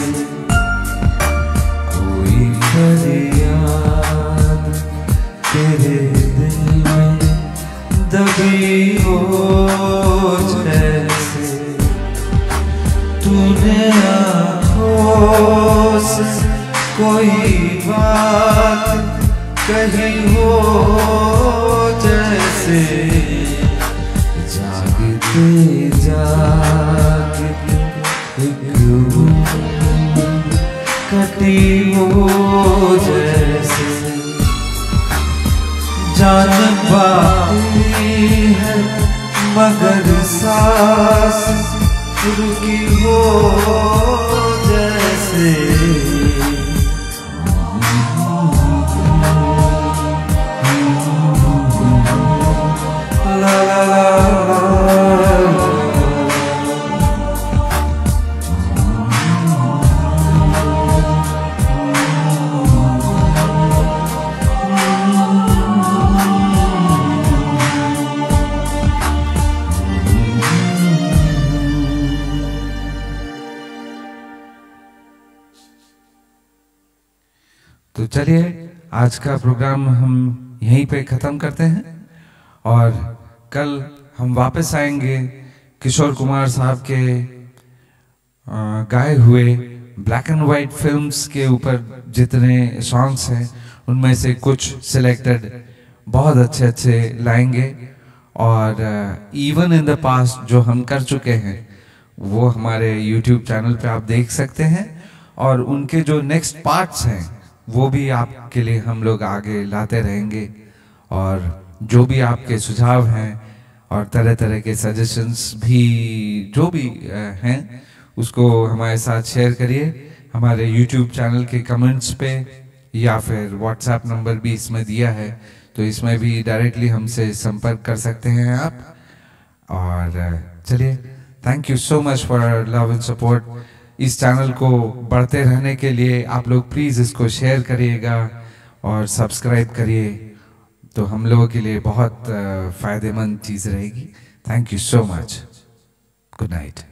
S3: कोई फरियाद तेरे दिल में दबी हो जैसे, तूने कोई बात कही हो जैसे, जागते जागते कटी हो जैसे, जान बाकी है मगर सांस रुकी हो जैसे, ला ला ला
S1: तो चलिए आज का प्रोग्राम हम यहीं पे ख़त्म करते हैं और कल हम वापस आएंगे किशोर कुमार साहब के गाए हुए ब्लैक एंड वाइट फिल्म्स के ऊपर जितने सॉन्ग्स हैं उनमें से कुछ सिलेक्टेड बहुत अच्छे अच्छे लाएंगे, और इवन इन द पास्ट जो हम कर चुके हैं वो हमारे यूट्यूब चैनल पे आप देख सकते हैं, और उनके जो नेक्स्ट पार्ट्स हैं वो भी आपके लिए हम लोग आगे लाते रहेंगे। और जो भी आपके सुझाव हैं और तरह तरह के सजेशंस भी जो भी हैं उसको हमारे साथ शेयर करिए हमारे यूट्यूब चैनल के कमेंट्स पे, या फिर व्हाट्सएप नंबर भी इसमें दिया है तो इसमें भी डायरेक्टली हमसे संपर्क कर सकते हैं आप। और चलिए, thank you so much for love and support. इस चैनल को बढ़ते रहने के लिए आप लोग प्लीज़ इसको शेयर करिएगा और सब्सक्राइब करिए, तो हम लोगों के लिए बहुत फ़ायदेमंद चीज़ रहेगी। Thank you so much. Good night.